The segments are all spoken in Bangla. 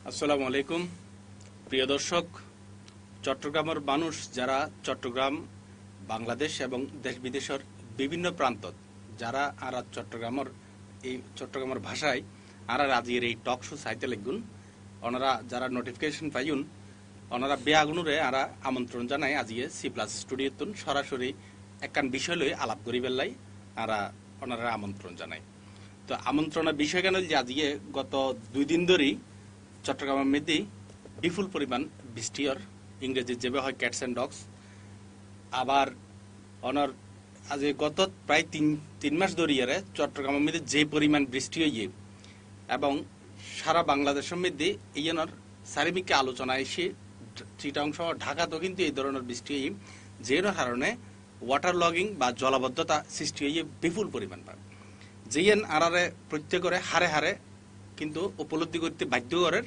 আসসালামু আলাইকুম প্রিয় দর্শক, চট্টগ্রামের মানুষ যারা চট্টগ্রাম, বাংলাদেশ এবং দেশ বিদেশের বিভিন্ন প্রান্ত যারা আর চট্টগ্রামের ভাষায় আর আজির এই টক শো চাইতে লাগুন, ওনারা যারা নোটিফিকেশন পাইন ওনারা বেআগুনুরে আরা আমন্ত্রণ জানায় আজিয়ে সি প্লাস স্টুডিওতুন সরাসরি একখান বিষয় লই আলাপ করি বেলাই আরা ওনারা আমন্ত্রণ জানায়। তো আমন্ত্রণের বিষয় কেন যে আজিয়ে গত 2 দিন ধরেই চট্টগ্রামের মধ্যে বিপুল পরিমাণ বৃষ্টির ইংরেজি যেভাবে হয় ক্যাটস অ্যান্ড ডগস। আবার অনার আজ গত প্রায় তিন মাস ধরিয়ে চট্টগ্রামের মধ্যে যে পরিমাণ বৃষ্টি হইয়ে এবং সারা বাংলাদেশের মধ্যে এইনার চারিমিকে আলোচনা এসে চিটাং সহ ঢাকাতেও কিন্তু এই ধরনের বৃষ্টি হই যে কারণে ওয়াটার লগিং বা জলাবদ্ধতা সৃষ্টি হইয়ে বিপুল পরিমাণ পায় যেন আরারে প্রত্যেকের হারে হারে কিন্তু উপলব্ধি করতে বাধ্য করেন,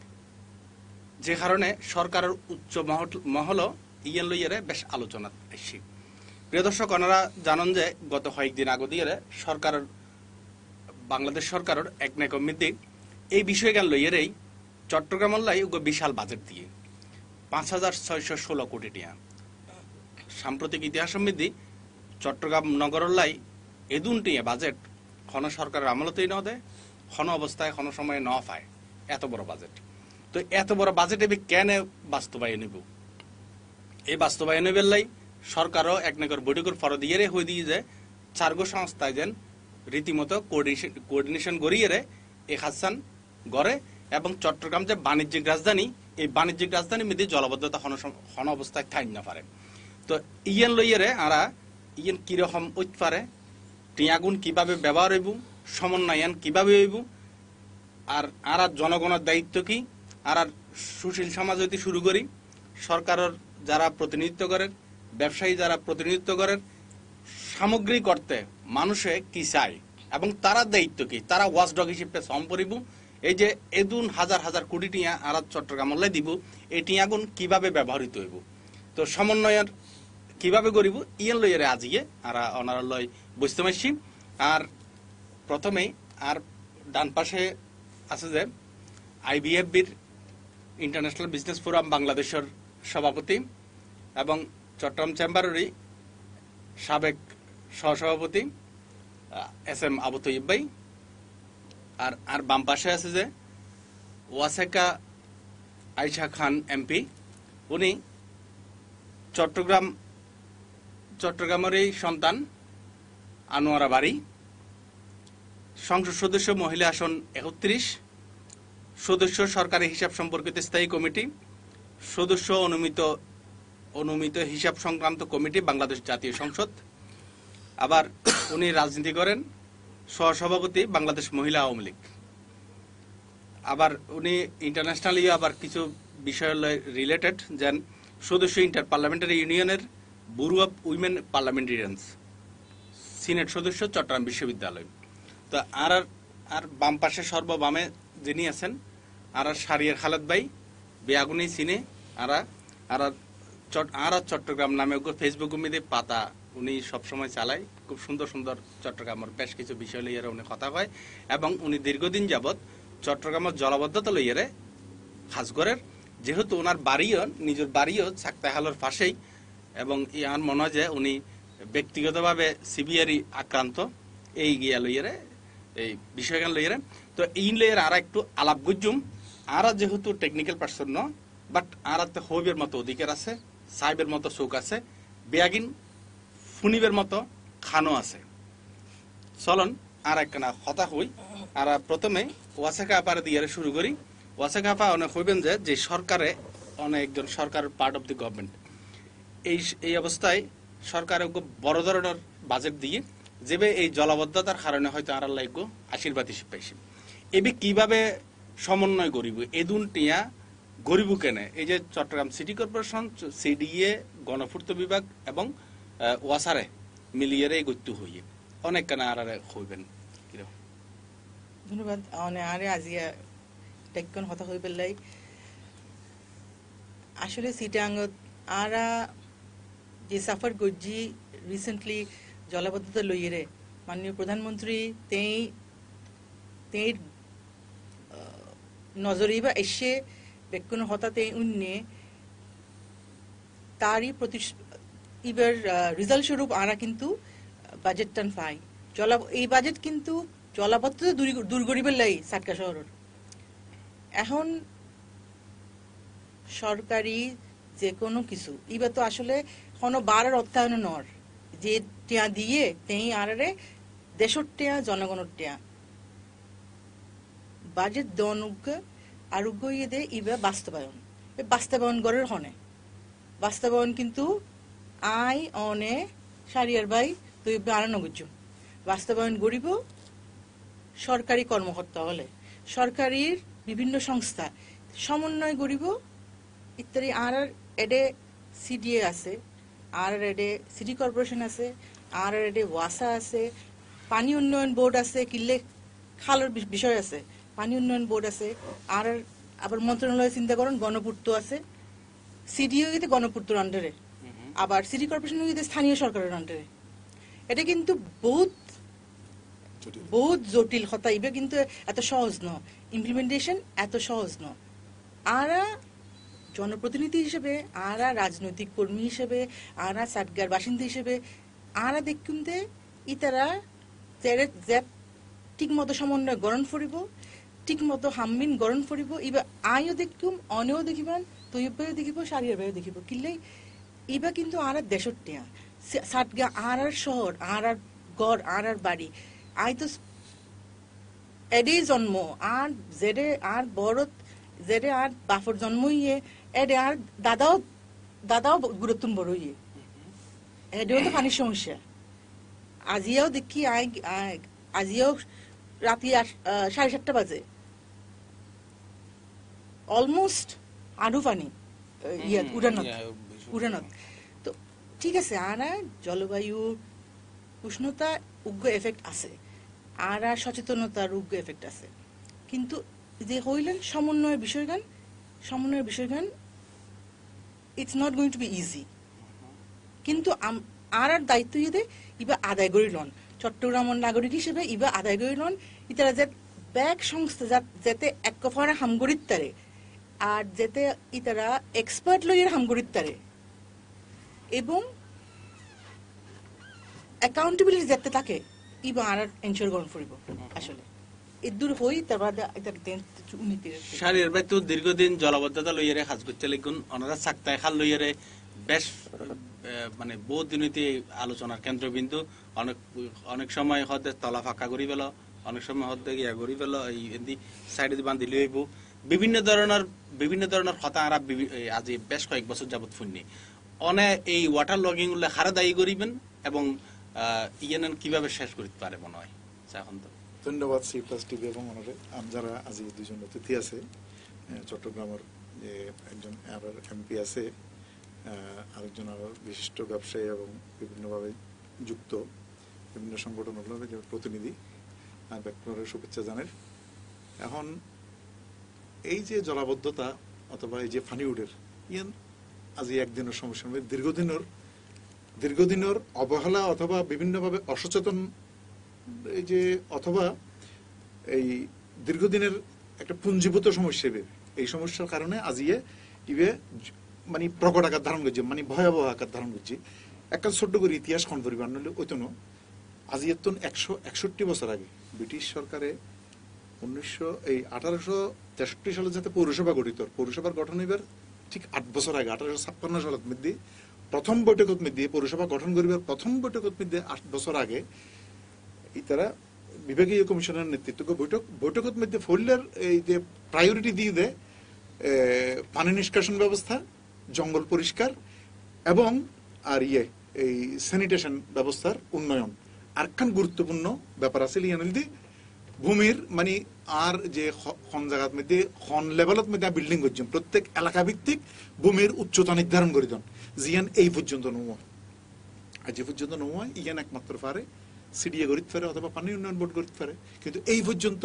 যে কারণে সরকারের উচ্চ মহল ইয়েন লইয়ারে বেশ আলোচনা আসছি। প্রিয় দর্শক, ওনারা জানেন যে গত কয়েকদিন আগে দিয়ে সরকারের বাংলাদেশ সরকারের এক কমিটি এই বিষয়গান লইয়ারেই চট্টগ্রামের লাই বিশাল বাজেট দিয়ে 5,616 কোটি টাকা। সাম্প্রতিক ইতিহাস সমৃদ্ধি চট্টগ্রাম নগরের লাই এদুন টিয়া বাজেট খন সরকারের আমলতেই ন দেয়, খন অবস্থায় খন সময় ন পায় এত বড় বাজেট। তো এত বড় বাজেট এবার কেন বাস্তবায়ন নিব? এই বাস্তবায়ন বেলাই সরকারও এক নগর বৈঠকের ফর দিয়ে হয়ে দিয়ে যে চারগো সংস্থায় যেন রীতিমতো কোঅর্ডিনেশন গড়িয়ে এ হাসান গড়ে এবং চট্টগ্রাম যে বাণিজ্যিক রাজধানী, এই বাণিজ্যিক রাজধানীর মধ্যে জলবদ্ধতা হন অবস্থায় থাই না পারে। তো ইয়েন লইয়ে আরা ইয়েন কিরকম ঐত পারে, টিয়াগুন কিভাবে ব্যবহার হইব, সমন্বয়ন কিভাবে হইব, আর জনগণের দায়িত্ব কি, আর সুশীল সমাজ হইতে শুরু করি সরকারের যারা প্রতিনিধিত্ব করেন, ব্যবসায়ী যারা প্রতিনিধিত্ব করেন, সামগ্রিক অর্থে মানুষে কি চায় এবং তারা দায়িত্ব কি, তারা ওয়াচডগ হিসেবে সম্পরিব। এই যে এদুন হাজার হাজার কোটি টিয়া আর চট্টগ্রামে দিব, এই টিয়াগুন কিভাবে ব্যবহৃত হইব, তো সমন্বয়ের কিভাবে করিব ইয়েন লইয়ারে আজিয়ে আর ওনার লয় বুঝতে পারছি। আর প্রথমেই আর ডান পাশে আছে যে আইবিএফবির ইন্টারন্যাশনাল বিজনেস ফোরাম বাংলাদেশের সভাপতি এবং চট্টগ্রাম চেম্বারেরই সাবেক সহসভাপতি SM আবু তৈয়ব ভাই। আর বাম পাশে আছে যে ওয়াসেকা আয়শা খান MP, উনি চট্টগ্রামেরই সন্তান, আনোয়ারা বাড়ি, সংসদ সদস্য, মহিলা আসন 31, সদস্য সরকারি হিসাব সম্পর্কিত স্থায়ী কমিটি, সদস্য অনুমিত হিসাব সংক্রান্ত কমিটি বাংলাদেশ জাতীয় সংসদ। আবার উনি রাজনীতি করেন, সহসভাপতি বাংলাদেশ মহিলা আওয়ামী লীগ। আবার উনি ইন্টারন্যাশনালি আবার কিছু বিষয় রিলেটেড, যেন সদস্য ইন্টার পার্লামেন্টারি ইউনিয়নের bureau of women parliamentarians, senate সদস্য চট্টগ্রাম বিশ্ববিদ্যালয়। তো আর বাম পাশে সর্ববামে যিনি আছেন আর সারিয়ার খালেদ ভাই, বেআগুনি চিনে আর চট্টগ্রাম নামে ফেসবুক মধ্যে পাতা উনি সবসময় চালায়, খুব সুন্দর সুন্দর চট্টগ্রামের বেশ কিছু বিষয় লইয়ারে উনি কথা কয় এবং উনি দীর্ঘদিন যাবৎ চট্টগ্রামের জলবদ্ধতা লইয়ারে কাজ করেন, যেহেতু ওনার বাড়িও নিজের বাড়িও চাকতাহালের পাশেই এবং আমার মনে হয় যে উনি ব্যক্তিগতভাবে সিভিয়ারই আক্রান্ত এই গিয়া লইয়ারে এই বিষয়গান লইয়ারে। তো এই লইয়ার আর একটু আলাপ গুজুম, আর যেহেতু টেকনিক্যাল পার্সন ন, বাট আর হইবের মতো অধিকার আছে, সাহেবের মতো চোখ আছে, বেয়াগিন ফুনিবের মতো খানো আছে। চলন আর একখানা কথা হই। আর প্রথমে ওয়াসেকা আপারে দিয়ে শুরু করি। ওয়াসেকা আপা অনেক হইবেন যে সরকারে একজন সরকার পার্ট অফ দি গভর্নমেন্ট, এই অবস্থায় সরকারে বড় ধরনের বাজেট দিয়ে যেবে এই জলাবদ্ধতার কারণে হয়তো আর লাইগো আশীর্বাদ হিসেবে পাইছি, এবে কিভাবে সমন্বয় করিব, এদুন টিয়া গরিব কেনে, এই যে চট্টগ্রাম সিটি কর্পোরেশন, CDA, গণপূর্ত বিভাগ এবং ওয়াসারে মিলিয়ে গত্য হইয়ে অনেক কেনা আর হইবেন। ধন্যবাদ। আরে আজিয়া টেকন হতা হই পেলাই আসলে সিটাঙ্গত আরা যে সাফার গজ্জি রিসেন্টলি জলাবদ্ধতা লইয়ে মাননীয় প্রধানমন্ত্রী তেই নজরে ইবা এসে বেকুন হঠাৎ উন্নে তারই এবার রেজাল্ট স্বরূপ আরা কিন্তু বাজেট টান পাই এই বাজেট কিন্তু জলাবদ্ধ দূর করিবার লাই সাটকা শহরের এখন সরকারি যে কোনো কিছু এবার তো আসলে কোনো বারের অর্থায়ন নর যে টিয়া দিয়ে তেই আরে দেশের টিয়া জনগণের টিয়া বাজেট দনুজ্ঞ আরোগ্য ইয়ে দে ইবা বাস্তবায়ন গড়ের হনে বাস্তবায়ন কিন্তু আই অনে সারিয়ার বাই তো ইবে আর নগুজ বাস্তবায়ন গড়িব সরকারি কর্মকর্তা হলে সরকারির বিভিন্ন সংস্থা সমন্বয় গড়িব ইত্যাদি আর এডে সিডিএ আছে আর এডে সিটি কর্পোরেশন আছে আর এডে ওয়াসা আছে পানি উন্নয়ন বোর্ড আছে কিল্লে খালের বিষয় আছে পানি উন্নয়ন বোর্ড আছে আর আবার মন্ত্রণালয় চিন্তা করেন গণপূর্ত আছে সিডিও গিয়ে গণপূর্তর আন্ডারে আবার সিটি কর্পোরেশন গিয়ে স্থানীয় সরকারের আন্ডারে এটা কিন্তু বহুত জটিল কথা ইবে কিন্তু এত সহজ ন ইমপ্লিমেন্টেশন এত সহজ ন আরা জনপ্রতিনিধি হিসেবে আরা রাজনৈতিক কর্মী হিসেবে আরা সাটগার বাসিন্দা হিসেবে আরা দেখুন দে ইতারা ঠিক মতো সমন্বয় গঠন করিব ঠিক মতো হাম্মিন গঠন করিব ইবা আইও দেখুম অনেও দেখিবেন তৈবাইও দেখিব সারিয়ার বাইও দেখিব কিনলে ইবা কিন্তু আর দেশের টিয়া সাটগা আর শহর আর গড় আর বাড়ি আই তো এডেই জন্ম আর জেডে আর বড় জেডে আর বাপর জন্ম ইয়ে এডে আর দাদাও গুরুত্ব বড় ইয়ে এডেও তো পানির সমস্যা আজিয়াও দেখি আজিয়াও রাতে 7:30 বাজে অলমোস্ট আডু পানি উড়ানত তো ঠিক আছে আর জলবায়ু উষ্ণতা উগ্র এফেক্ট আছে আর সচেতনতার উগ্র এফেক্ট আছে কিন্তু যে হইলেন সমন্বয়ের বিষয়গান it's not going to be easy কিন্তু আর দায়িত্ব ইয়ে ইবা আদায় করি লন চট্টগ্রামের নাগরিক হিসেবে ইবা আদায় করি লন ইতারা যে ব্যাগ সংস্থা যাতে এক কফারা হামগরিত তারে আর যেতে ইতারা এক্সপার্ট লইয়ের হামগরিত তারে এবং অ্যাকাউন্টেবিলিটি যাতে থাকে ইবা আর এনশিওর গ্রহণ করিব আসলে এদূর হই তারপর সারিয়ার ভাই তো দীর্ঘদিন জলাবদ্ধতা লইয়ারে কাজ করতে লাগুন ওনারা সাক্তায় খাল লইয়ারে বেশ মানে বহু দিনইতে আলোচনার কেন্দ্রবিন্দু অনেক সময় হতে তলা ফাঁকা করি পেল অনেক সময় হতে ইয়া করি পেল এই সাইডে বান্ধি লইব বিভিন্ন ধরনের হতা আরা আজি বেশ কয়েক বছর যাবত ফুননি অনে এই ওয়াটার লগিং গুলো হারে দায়ী করিবেন এবং ইয়েন কিভাবে শেষ করতে পারে মনে হয় এখন তো ধন্যবাদ সি প্লাস টিভি এবং ওনারে যারা আজি দুজন অতিথি আছে চট্টগ্রামের যে একজন এমপি আছে আরেকজন আরো বিশিষ্ট ব্যবসায়ী এবং বিভিন্নভাবে যুক্ত বিভিন্ন সংগঠনগুলোর যে প্রতিনিধি আর ব্যক্তিগত শুভেচ্ছা জানাই এখন এই যে জলাবদ্ধতা অথবা এই যে ফানিউডের ইয়ান আজি একদিনের সমস্যা দীর্ঘদিনের অবহেলা অথবা বিভিন্নভাবে অসচেতন এই যে অথবা এই দীর্ঘদিনের একটা পুঞ্জীভূত সমস্যা এই সমস্যার কারণে আজিয়ে ইবে মানে প্রকট আকার ধারণ করছে মানে ভয়াবহ আকার ধারণ করছে একটা ছোট্ট করে ইতিহাস খন পরিবার নইলে ওই তো আজিয়ের তো 161 বছর আগে ব্রিটিশ সরকারে 1863 সালে যাতে পৌরসভা গঠিত পৌরসভার গঠন এবার ঠিক 8 বছর আগে 1856 সালের মধ্যে প্রথম বৈঠকত মধ্যে পৌরসভা গঠন করিবার প্রথম বৈঠকত মধ্যে 8 বছর আগে ইতারা বিভাগীয় কমিশনের নেতৃত্ব বৈঠকত মধ্যে ফোল্ডার এই যে প্রায়োরিটি দিয়ে দেয় পানি নিষ্কাশন ব্যবস্থা জঙ্গল পরিষ্কার এবং আর এই স্যানিটেশন ব্যবস্থার উন্নয়ন আরখান গুরুত্বপূর্ণ ব্যাপার আছে লিয়ানলদি ভূমির মানে আর যে খন জায়গার মধ্যে খন লেভেলত মধ্যে বিল্ডিং করছেন প্রত্যেক এলাকা ভিত্তিক ভূমির উচ্চতা নির্ধারণ করে দেন জিয়ান এই পর্যন্ত নয় আজ পর্যন্ত নয় ইয়ান একমাত্র পারে সিডিএ গড়িতে পারে অথবা পানি উন্নয়ন বোর্ড গড়িতে পারে কিন্তু এই পর্যন্ত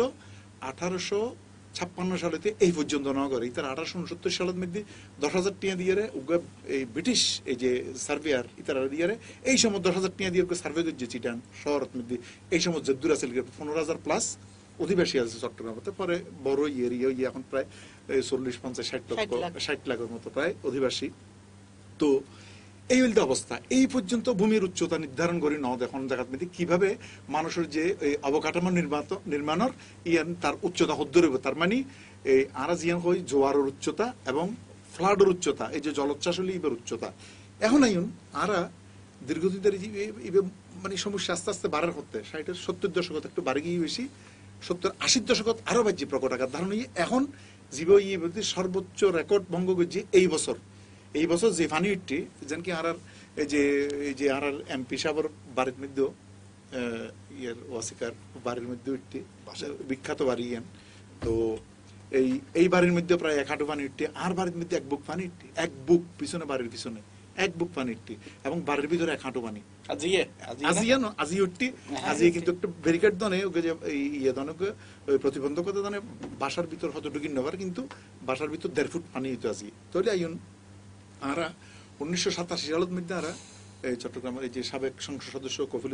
1856 সালেতে এই পর্যন্ত ন করে তার 1869 সালের মধ্যে 10,000 টাকা দিয়ে এই ব্রিটিশ এই যে সার্ভেয়ার ইতারা দিয়ে এই সময় 10,000 টাকা দিয়ে সার্ভে করছে চিটান শহরের মধ্যে এই সময় যে দূর আছে 15,000 প্লাস অধিবাসী আছে চট্টগ্রামে, পরে বড় ইয়ে এখন প্রায় 40-50-60 লাখের মতো প্রায় অধিবাসী। তো এই হইল অবস্থা। এই পর্যন্ত ভূমির উচ্চতা নির্ধারণ করি ন এখন দেখাত মেদি কিভাবে মানুষের যে অবকাঠামো নির্মাণের ইয়ান তার উচ্চতা হদ্দ রইব, তার মানে এই আরা জিয়ান হই জোয়ারের উচ্চতা এবং ফ্লাডের উচ্চতা, এই যে জলোচ্ছ্বাস হলে ইবের উচ্চতা। এখন আইন আরা দীর্ঘদিন ধরে মানে সমস্যা আস্তে আস্তে বাড়ার করতে 60-70 দশকত একটু বাড়ি গিয়ে বেশি, 70-80 দশকত আরো বাহ্যিক প্রকট আকার ধারণ হয়ে এখন জীব সর্বোচ্চ রেকর্ড ভঙ্গ করছে এই বছর যে ফানি উঠটি যেন কি আর এই যে আর এমপি সাহেবের বাড়ির মধ্যে ইয়ের ওয়াসিকার বাড়ির মধ্যে উঠটি বিখ্যাত বাড়ি ইয়ান। তো এই বাড়ির মধ্যে প্রায় 1 হাঁটু পানি উঠটি, আর বাড়ির মধ্যে 1 বুক পানি উঠটি, 1 বুক পিছনে বাড়ির পিছনে 1 বুক পানি উঠটি, এবং বাড়ির ভিতরে 1 হাঁটু পানি আজি উঠটি। আজি কিন্তু একটু ব্যারিকেড দনে ওকে যে ইয়ে দনকে প্রতিবন্ধকতা দনে বাসার ভিতর হয়তো ঢুকি নেবার, কিন্তু বাসার ভিতর 1.5 ফুট পানি হইতো আজি। তাহলে আইন আরা 1987 সালের মধ্যে আরা এই চট্টগ্রামের এই যে সাবেক সংসদ সদস্য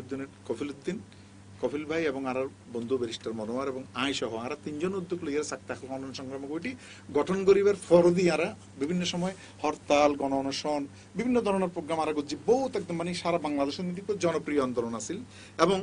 কফিল ভাই এবং আর বন্ধু ব্যারিস্টার মনোয়ার এবং আই সহ আরা 3 জন উদ্যোগ লইয়ার চাকতা খনন সংগ্রাম কমিটি গঠন করিবার ফরদি আরা বিভিন্ন সময় হরতাল, গণ অনশন, বিভিন্ন ধরনের প্রোগ্রাম আরা করছি। বহুত একদম মানে সারা বাংলাদেশের মধ্যে জনপ্রিয় আন্দোলন আছিল এবং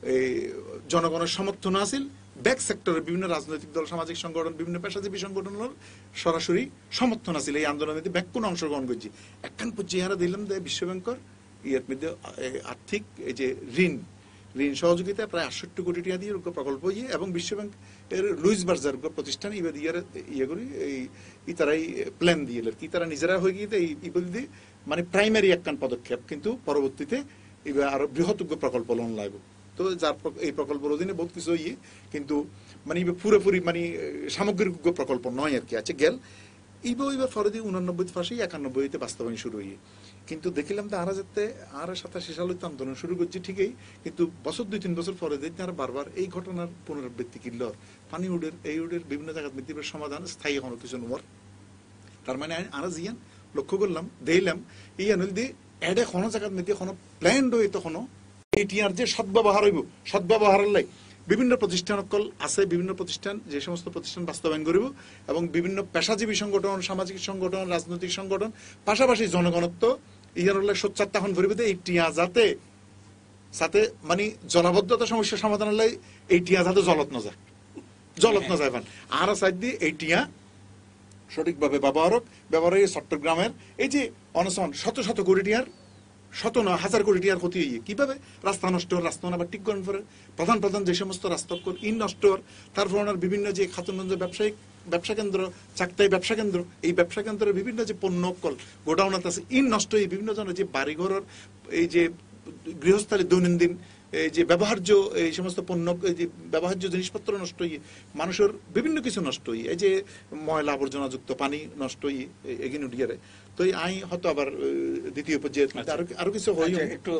জনগণের সমর্থন আছিল। ব্যাক সেক্টরের বিভিন্ন রাজনৈতিক দল, সামাজিক সংগঠন, বিভিন্ন পেশাজীবী সংগঠনের সরাসরি সমর্থন আছিল এই আন্দোলনের মধ্যে। ব্যাক কোন অংশগ্রহণ করছি একখান পর্যায়ে আরা দিলাম যে বিশ্বব্যাংকের ইয়ের মধ্যে আর্থিক এই যে ঋণ সহযোগিতা প্রায় 68 কোটি টাকা দিয়ে প্রকল্প ইয়ে, এবং বিশ্বব্যাংক এর লুইস বার্জার প্রতিষ্ঠান ইয়ে ইয়ে করি এই তারাই প্ল্যান দিয়ে কি তারা নিজেরা হয়ে গিয়ে এই দিয়ে মানে প্রাইমারি একখান পদক্ষেপ, কিন্তু পরবর্তীতে এবার আরো বৃহৎ প্রকল্প লোন লাগবে। তো যার এই প্রকল্পের অধীনে বহুত কিছু ইয়ে, কিন্তু মানে পুরোপুরি মানে সামগ্রিক প্রকল্প নয় আর কি আছে গেল এইবার ফরদি 89 ফাঁসি 91-তে বাস্তবায়ন শুরু হয়ে। কিন্তু দেখিলাম তো আরা যেতে আর 87 সালে আন্দোলন শুরু করছি ঠিকই, কিন্তু বছর 2-3 বছর পরে দেখতে আর বারবার এই ঘটনার পুনরাবৃত্তি কিনল। পানি উডের এই উডের বিভিন্ন জায়গায় মৃত্যুর সমাধান স্থায়ী হন কিছু নম্বর। তার মানে আরা জিয়ান লক্ষ্য করলাম দেখলাম এই আনুল দিয়ে এডে কোনো জায়গার মধ্যে কোনো প্ল্যান রয়ে তখনও এইটিআর যে সদ্ব্যবহার হইব, সদ্ব্যবহারের লাই বিভিন্ন প্রতিষ্ঠান আছে, বিভিন্ন প্রতিষ্ঠান যে সমস্ত প্রতিষ্ঠান বাস্তবায়ন করিব, এবং বিভিন্ন পেশাজীবী সংগঠন, সামাজিক সংগঠন, রাজনৈতিক সংগঠন, পাশাপাশি জনগণত্ব ইয়ার সোচ্চাত্তাহন করিব এই টিয়া যাতে সাথে মানে জলাবদ্ধতা সমস্যা সমাধানের লাই এই টিয়া যাতে জলত না যায় পান আর সাইড দিয়ে এই টিয়া সঠিকভাবে ব্যবহার চট্টগ্রামের এই যে অনশন শত কোটি টিয়ার 100 কোটি টাকার ক্ষতি হইয়ে কিভাবে রাস্তা নষ্ট আবার ঠিক করেন পরে প্রধান যে সমস্ত রাস্তা নষ্ট তারপর বিভিন্ন যে খাতুনগঞ্জ ব্যবসা কেন্দ্র, চাকতাই ব্যবসা কেন্দ্র, এই ব্যবসা কেন্দ্রের বিভিন্ন যে পণ্য গোডাউন আছে নষ্ট হয়ে বিভিন্ন ধরনের যে বাড়িঘরের এই যে গৃহস্থালী দৈনন্দিন এই যে ব্যবহার্য এই সমস্ত পণ্য যে ব্যবহার্য জিনিসপত্র নষ্ট হয়ে মানুষের বিভিন্ন কিছু নষ্ট হয়ে এই যে ময়লা আবর্জনা যুক্ত পানি নষ্ট হয়ে এগিয়ে উঠিয়ারে। তো আই হয়তো আবার দ্বিতীয় পর্যায়ে আরো কিছু হয় একটু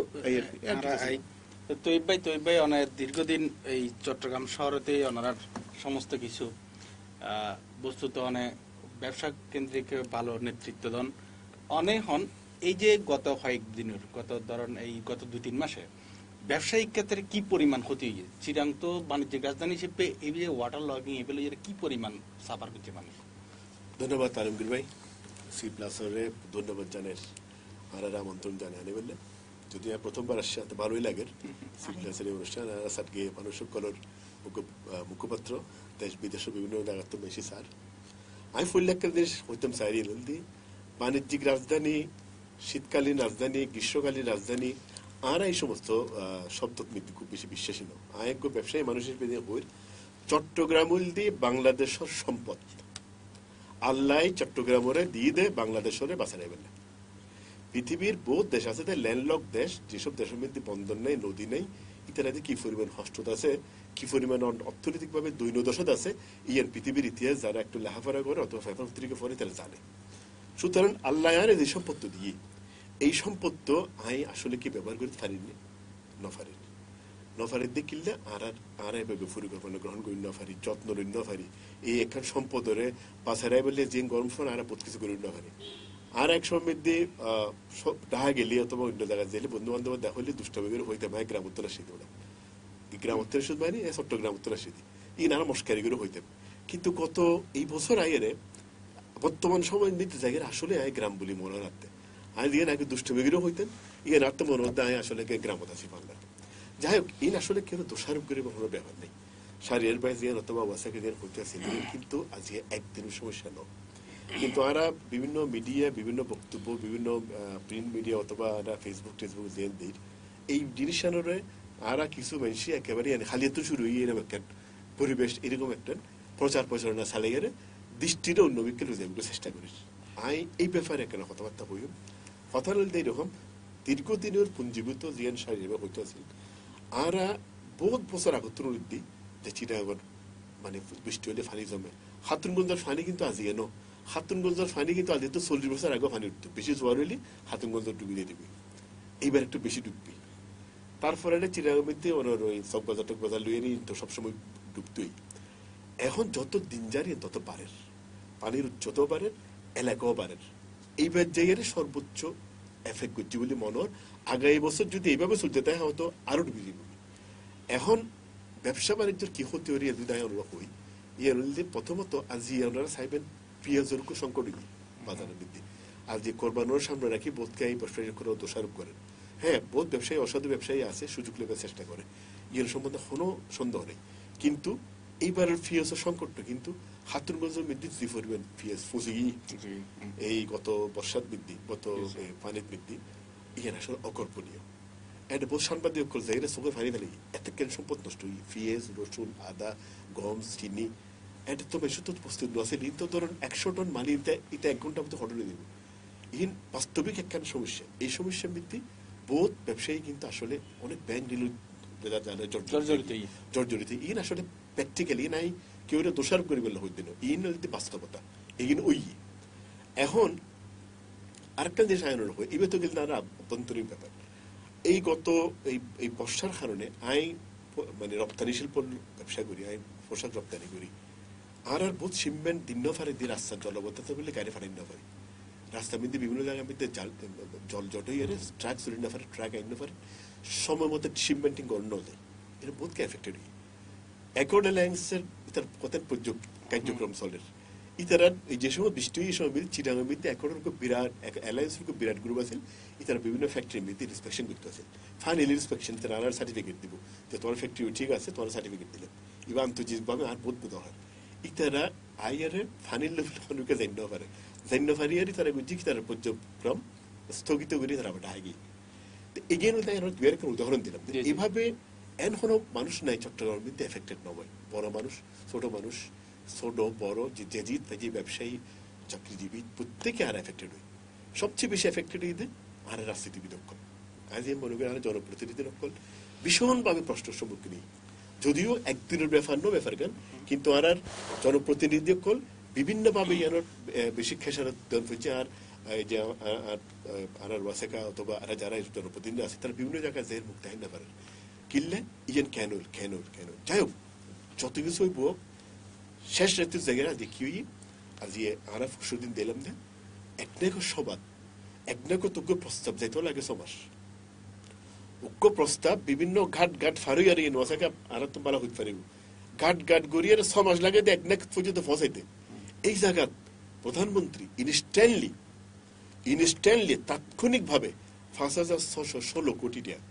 তৈব ভাই অনেক দীর্ঘদিন এই চট্টগ্রাম শহরেতে ওনার সমস্ত কিছু বস্তুত অনেক ব্যবসা কেন্দ্রিক ভালো নেতৃত্ব দেন অনেক হন। এই যে গত কয়েকদিনের গত 2-3 মাসে ব্যবসায়িক ক্ষেত্রে কি পরিমাণ ক্ষতি হয়েছে? চিরাং তো বাণিজ্যিক রাজধানী হিসেবে এই যে ওয়াটার লগিং এগুলো কি পরিমাণ সাফার করছে মানুষ? ধন্যবাদ তালিমগীর ভাই, সি প্লাসরে ধন্যবাদ জানের আর আমন্ত্রণ জানানি বললে যদি প্রথমবার আসছে তো ভালোই লাগে। সি প্লাসের অনুষ্ঠান আর সাতকে মানুষ সকলের মুখপাত্র দেশ বিদেশের বিভিন্ন জায়গার তো বেশি স্যার আমি ফুল্লাকের দেশ হইতাম সাইরি দি বাণিজ্যিক রাজধানী, শীতকালীন রাজধানী, গ্রীষ্মকালীন রাজধানী আর এই সমস্ত শব্দ খুব বেশি বিশ্বাসী নয়। আয়োগ্য ব্যবসায়ী মানুষের বই চট্টগ্রাম দিয়ে বাংলাদেশের সম্পদ আল্লাহ চট্টগ্রামরে দিয়ে দেয় বাংলাদেশরে বাঁচাই বেলে। পৃথিবীর বহুত দেশ আছে ল্যান্ডলক দেশ, যেসব দেশের মধ্যে বন্দর নেই, নদী নেই, ইত্যাদি কি পরিমাণ হস্তত আছে, কি পরিমাণ অর্থনৈতিক ভাবে দৈন্যদশাত আছে, ইয়ার পৃথিবীর ইতিহাস যারা একটু লেখাপড়া করে অথবা পেপার পত্রিকা পড়ে তারা জানে। সুতরাং আল্লাহ যে সম্পদ দিয়ে এই সম্পদ আই আসলে কি ব্যবহার করতে পারিনি নফারি দেখিলে আর এভাবে পরিকল্পনা গ্রহণ করি নফারি, যত্ন লই নফারি, এই একখান সম্পদরে পাশারাই বললে যে গরম ফোন আর বহুত কিছু করি নফারি। আর এক সময় মধ্যে ডাহা গেলি অথবা অন্য জায়গায় গেলে বন্ধু বান্ধব দেখা হলে দুষ্টভাবে হইতে হয় গ্রামোত্তরা স্মৃতি ওরা গ্রামোত্তরা স্মৃতি মানে চট্টগ্রাম উত্তরা স্মৃতি নানা মস্কারিগুলো হইতেন কিন্তু গত এই বছর আইরে বর্তমান সময় নিতে জায়গায় আসলে আয় গ্রাম বলি মনে রাখতে আয় দিয়ে আগে দুষ্টমিগুলো হইতেন রাখতে মনে হতে আয় আসলে গ্রামত আছি বাংলা যাই হোক আসলে কেউ দোষারোপ করে কোনো ব্যাপার নেই সারিয়ার বাইরে দিয়ে অথবা ওয়াসাকে দিয়ে হইতে আসছিল কিন্তু আজকে একদিনের সমস্যা নয় কিন্তু আরা বিভিন্ন মিডিয়া বিভিন্ন বক্তব্য বিভিন্ন প্রিন্ট মিডিয়া অথবা ফেসবুক টেসবুক দিয়ে এই জিনিসের আরা কিছু মানুষ একেবারে খালিয়া তো শুরু হয়ে এরকম একটা পরিবেশ এরকম একটা প্রচার প্রচারণা চালিয়ে দৃষ্টিটা অন্যবিককে লুজে চেষ্টা করিস এই ব্যাপারে কেন কথাবার্তা বই কথা বলতে এরকম দীর্ঘদিনের পুঞ্জীভূত জিয়ান সারিয়ে হইতে আছিল আরা বহুত বছর আগত উদ্দি যে চিটাগর মানে বৃষ্টি হলে ফানি জমে হাতুনগঞ্জের ফানি কিন্তু আজিয়ে ন হাতুনগঞ্জের ফানি কিন্তু আজ তো 40 বছর আগে ফানি উঠতো বেশি জোয়ার হইলে হাতুনগঞ্জের ডুবি দিয়ে দিবি এইবার একটু বেশি ডুববি তারপরে চিটাগর মধ্যে ওনার ওই চক বাজার টক বাজার লুয়ে নিয়ে তো সবসময় ডুবতোই এখন যত দিন যারে তত বাড়ের পানির উচ্চতাও বাড়ের এলাকাও বাড়ের এইবার জায়গায় সর্বোচ্চ এফেক্ট করছি বলে মনে আগামী বছর যদি এইভাবে চলতে তাই হয়তো আরো ডুবে যাব এখন ব্যবসা বাণিজ্যের কি হতে পারে যদি অনুভব হই প্রথমত আজি আপনারা চাইবেন পেঁয়াজের সংকট বাজারের বৃদ্ধি আর যে কোরবানোর সামনে রাখি বোধকে এই ব্যবসায়ী করে দোষারোপ করেন হ্যাঁ বোধ ব্যবসায়ী অসাধু ব্যবসায়ী আছে সুযোগ লেবার চেষ্টা করে সম্বন্ধে কোনো সন্দেহ নেই কিন্তু এইবারের পেঁয়াজের সংকটটা কিন্তু হাতুরগঞ্জের মধ্যে যে পরিমাণ পেঁয়াজ ফুসি এই গত বর্ষার বৃদ্ধি গত পানির বৃদ্ধি আসলে অকল্পনীয় একটা বহু সাংবাদিক জায়গায় চোখে ফানি ফেলে এত কেন সম্পদ নষ্ট পেঁয়াজ রসুন আদা গম চিনি এটা তো বেশি তো প্রস্তুত আছে তো ধরুন 100 টন মালি এটা 1 ঘন্টার মধ্যে হটলে দেবে বাস্তবিক একখান সমস্যা এই সমস্যা বৃদ্ধি বহুত ব্যবসায়ী কিন্তু আসলে অনেক ব্যাংক নীল জর্জরিত আসলে প্র্যাকটিক্যালি নাই কেউ এটা দোষারোপ করে বললে হইতে না বাস্তবতা এইগুলো ওই এখন আরেকটা জিনিস আয়নের হয় এবার তো গেলে তারা অভ্যন্তরীণ ব্যাপার এই গত এই বর্ষার কারণে মানে রপ্তানি শিল্প ব্যবসা করি পোশাক রপ্তানি করি আর বহুত সিমেন্ট দিন ফারে দিয়ে রাস্তার জলবদ্ধতা বলে গাড়ি ফাটাই না পারে রাস্তার মধ্যে বিভিন্ন জায়গার মধ্যে জল জটই ট্রাক চুরি না পারে ট্রাক আইন না পারে সময় মতো সিমেন্টিং গণ্য দেয় এটা বহুতকে এফেক্টেড হয় অ্যাকর্ড অ্যালায়েন্সের ইতার কত কার্যক্রম চলে ইতারা যে সময় বৃষ্টি এই সময় চিটাঙ্গের মধ্যে অ্যাকর্ডের বিরাট অ্যালায়েন্সের বিরাট গ্রুপ আছে ইতারা বিভিন্ন ফ্যাক্টরির মধ্যে ইন্সপেকশন করতে আছে ফাইনাল ইন্সপেকশন তারা আর সার্টিফিকেট দিব যে তোমার ফ্যাক্টরি ঠিক আছে তোমার সার্টিফিকেট দিলেন এবার আন্তর্জাতিকভাবে আর বোধ বোধ হয় ইতারা আইয়ারে ফানিল লেভেলকে জানতে পারে জানতে পারি আর তারা বুঝি তারা পর্যক্রম স্থগিত করে তারা আবার ডাকে এগেন দু একটা উদাহরণ দিলাম এইভাবে এন কোনো মানুষ নাই চট্টগ্রামের মধ্যে এফেক্টেড নয় বড় মানুষ ছোট বড় যে ব্যবসায়ী চাকরিজীবী প্রত্যেকে আর এফেক্টেড হয় সবচেয়ে বেশি এফেক্টেড হইতে আর রাজনীতিবিদ অকল আজ মনে করি আর জনপ্রতিনিধি অকল ভীষণভাবে প্রশ্নের সম্মুখীন যদিও একদিনের ব্যাপার গান কিন্তু আর জনপ্রতিনিধি অকল বিভিন্নভাবে বেশি খেসারত দেন হচ্ছে আর যে আর ওয়াসেকা অথবা আর যারা জনপ্রতিনিধি আছে তারা বিভিন্ন জায়গায় জেহের মুক্ত হয় না পারে কিনলে কেন যাই হোক যত কিছু হইব শেষ রাত্রির জায়গায় দেখি আজি আর পরশুদিন দিলাম যে একনাক সবাদ একনাক তোগ্য প্রস্তাব যাইতে লাগে সমাস ঐক্য প্রস্তাব বিভিন্ন ঘাট ফারুই আর নোয়াশাকে আর তো বলা হইতে পারিব ঘাট গড়িয়ে 6 মাস লাগে একনাক পর্যন্ত ফসাইতে এই জায়গাত প্রধানমন্ত্রী ইনস্ট্যান্টলি তাৎক্ষণিকভাবে 5,616 কোটি টাকা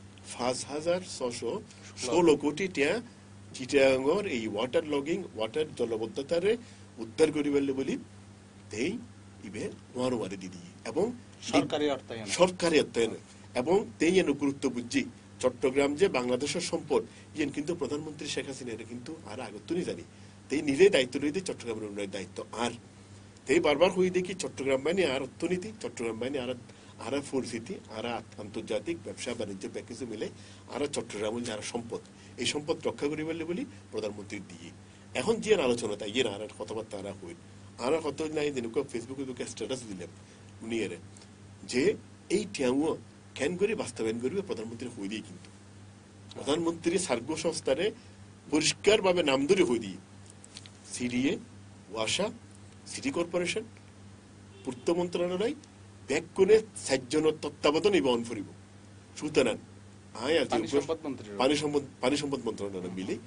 5,616 কোটি টাকা চিটাগাঙর এই ওয়াটার লগিং ওয়াটার জলবদ্ধতারে উদ্ধার করিবার বলি তেই ইবে ওয়ারে দিদি এবং সরকারি অর্থায়ন এবং তেই এন গুরুত্ব বুঝছি চট্টগ্রাম যে বাংলাদেশের সম্পদ ইয়েন কিন্তু প্রধানমন্ত্রী শেখ হাসিনা এটা কিন্তু আর আগতনি জানি তেই নিজেই দায়িত্ব লইতে চট্টগ্রামের উন্নয়নের দায়িত্ব আর তেই বারবার হয়ে দেখি চট্টগ্রাম বাহিনী আর অর্থনীতি চট্টগ্রাম বাহিনী আর পরিস্থিতি আর আন্তর্জাতিক ব্যবসা বাণিজ্য প্যাকেজ মিলে আর চট্টগ্রামের যারা সম্পদ এই সম্পদ রক্ষা করি বলে প্রধানমন্ত্রী দিয়ে এখন যে আলোচনা তাই ইয়ে আর কথাবার্তা আর হইল আর কত নাই যেন ফেসবুকে স্ট্যাটাস দিলাম উনি এর যে এই ট্যাঙ্গুও কেন করে বাস্তবায়ন করবে প্রধানমন্ত্রী হয়ে দিয়ে কিন্তু প্রধানমন্ত্রী সার্গ সংস্থারে পরিষ্কার ভাবে নাম ধরে হয়ে দিয়ে সিডিএ ওয়াসা সিটি কর্পোরেশন পূর্ত মন্ত্রণালয় ব্যাকুণে 4 জনের তত্ত্বাবধানে বহন করিব সুতরাং পানি সম্পদ মন্ত্রণালয় মিলে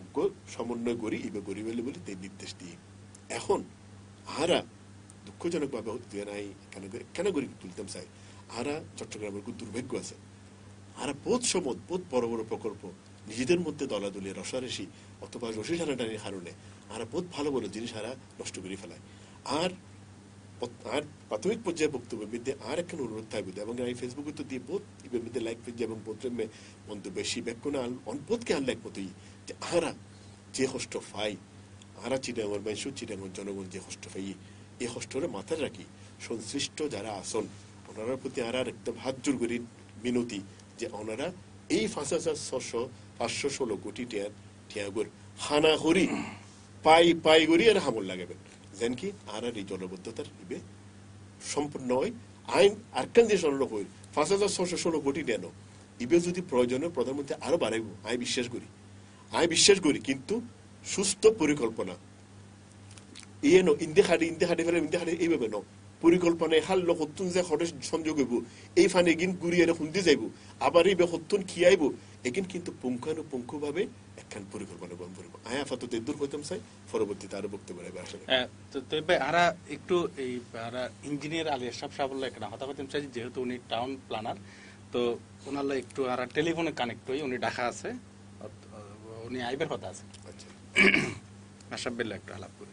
ঐক্য সমন্বয় করি ইবে করি বলে বলে তাই নির্দেশ দিই। এখন আহারা দুঃখজনক ভাবে কেন করি তুলতাম চাই, আহারা চট্টগ্রামের খুব দুর্ভাগ্য আছে, আহারা বোধ সমত বোধ বড় বড় প্রকল্প নিজেদের মধ্যে দলাদলি রসারেসি অথবা রশি টানাটানির কারণে আরা বোধ ভালো বড় জিনিস আরা নষ্ট করে ফেলায়। আর প্রাথমিক পর্যায়ে বক্তব্যের মধ্যে আর একখানে অনুরোধ থাকবে, এবং আমি ফেসবুকে তো দিয়ে বোধ ইবের মধ্যে লাইক পেজ এবং বোধের মন্তব্য বেশি ব্যাখ্য না অনবোধকে আনলাইক মতোই যে আহারা যে কষ্ট পাই, আহারা চিটাঙ্গর মানুষ চিটাঙ্গর জনগণ যে কষ্ট পাই, এই কষ্টরে মাথায় রাখি সংশ্লিষ্ট যারা আসন ওনার প্রতি আর একদম হাত জোর করি মিনতি যে ওনারা এই 5,516 কোটি টিয়াগর হানা করি পাই করি আর হামল লাগাবেন যেন কি আর এই জলবদ্ধতার ইবে সম্পূর্ণ হয়। আইন আরকান যে স্মরণ হইল 5,616 কোটি দেন ইবে যদি প্রয়োজনীয় প্রধানমন্ত্রী আরো বাড়াইব আমি বিশ্বাস করি, কিন্তু সুস্থ পরিকল্পনা ইন্দে খাড়ি এইভাবে ন পরিকল্পনায় হাল হতুন যে হঠাৎ সংযোগ হইব এই ফানে গিন ঘুরিয়ে খুঁজতে যাইব আবার এই হতুন খিয়াইব এগিন কিন্তু পুঙ্খানুপুঙ্খ ভাবে একখান পরিকল্পনা গ্রহণ করবো। আয় আপাতত দূর হইতাম চাই, পরবর্তীতে আরো বক্তব্য রাখবে আসলে। তবে আরা একটু এই ইঞ্জিনিয়ার আলী আশরাফ সাহেব একটা কথা বলতে চাই, যেহেতু উনি টাউন প্ল্যানার, তো ওনার একটু আর টেলিফোনে কানেক্ট হই, উনি ঢাকা আছে, উনি আইবের কথা আছে। আচ্ছা আশরাফ বিল্লাহ একটু আলাপ করি।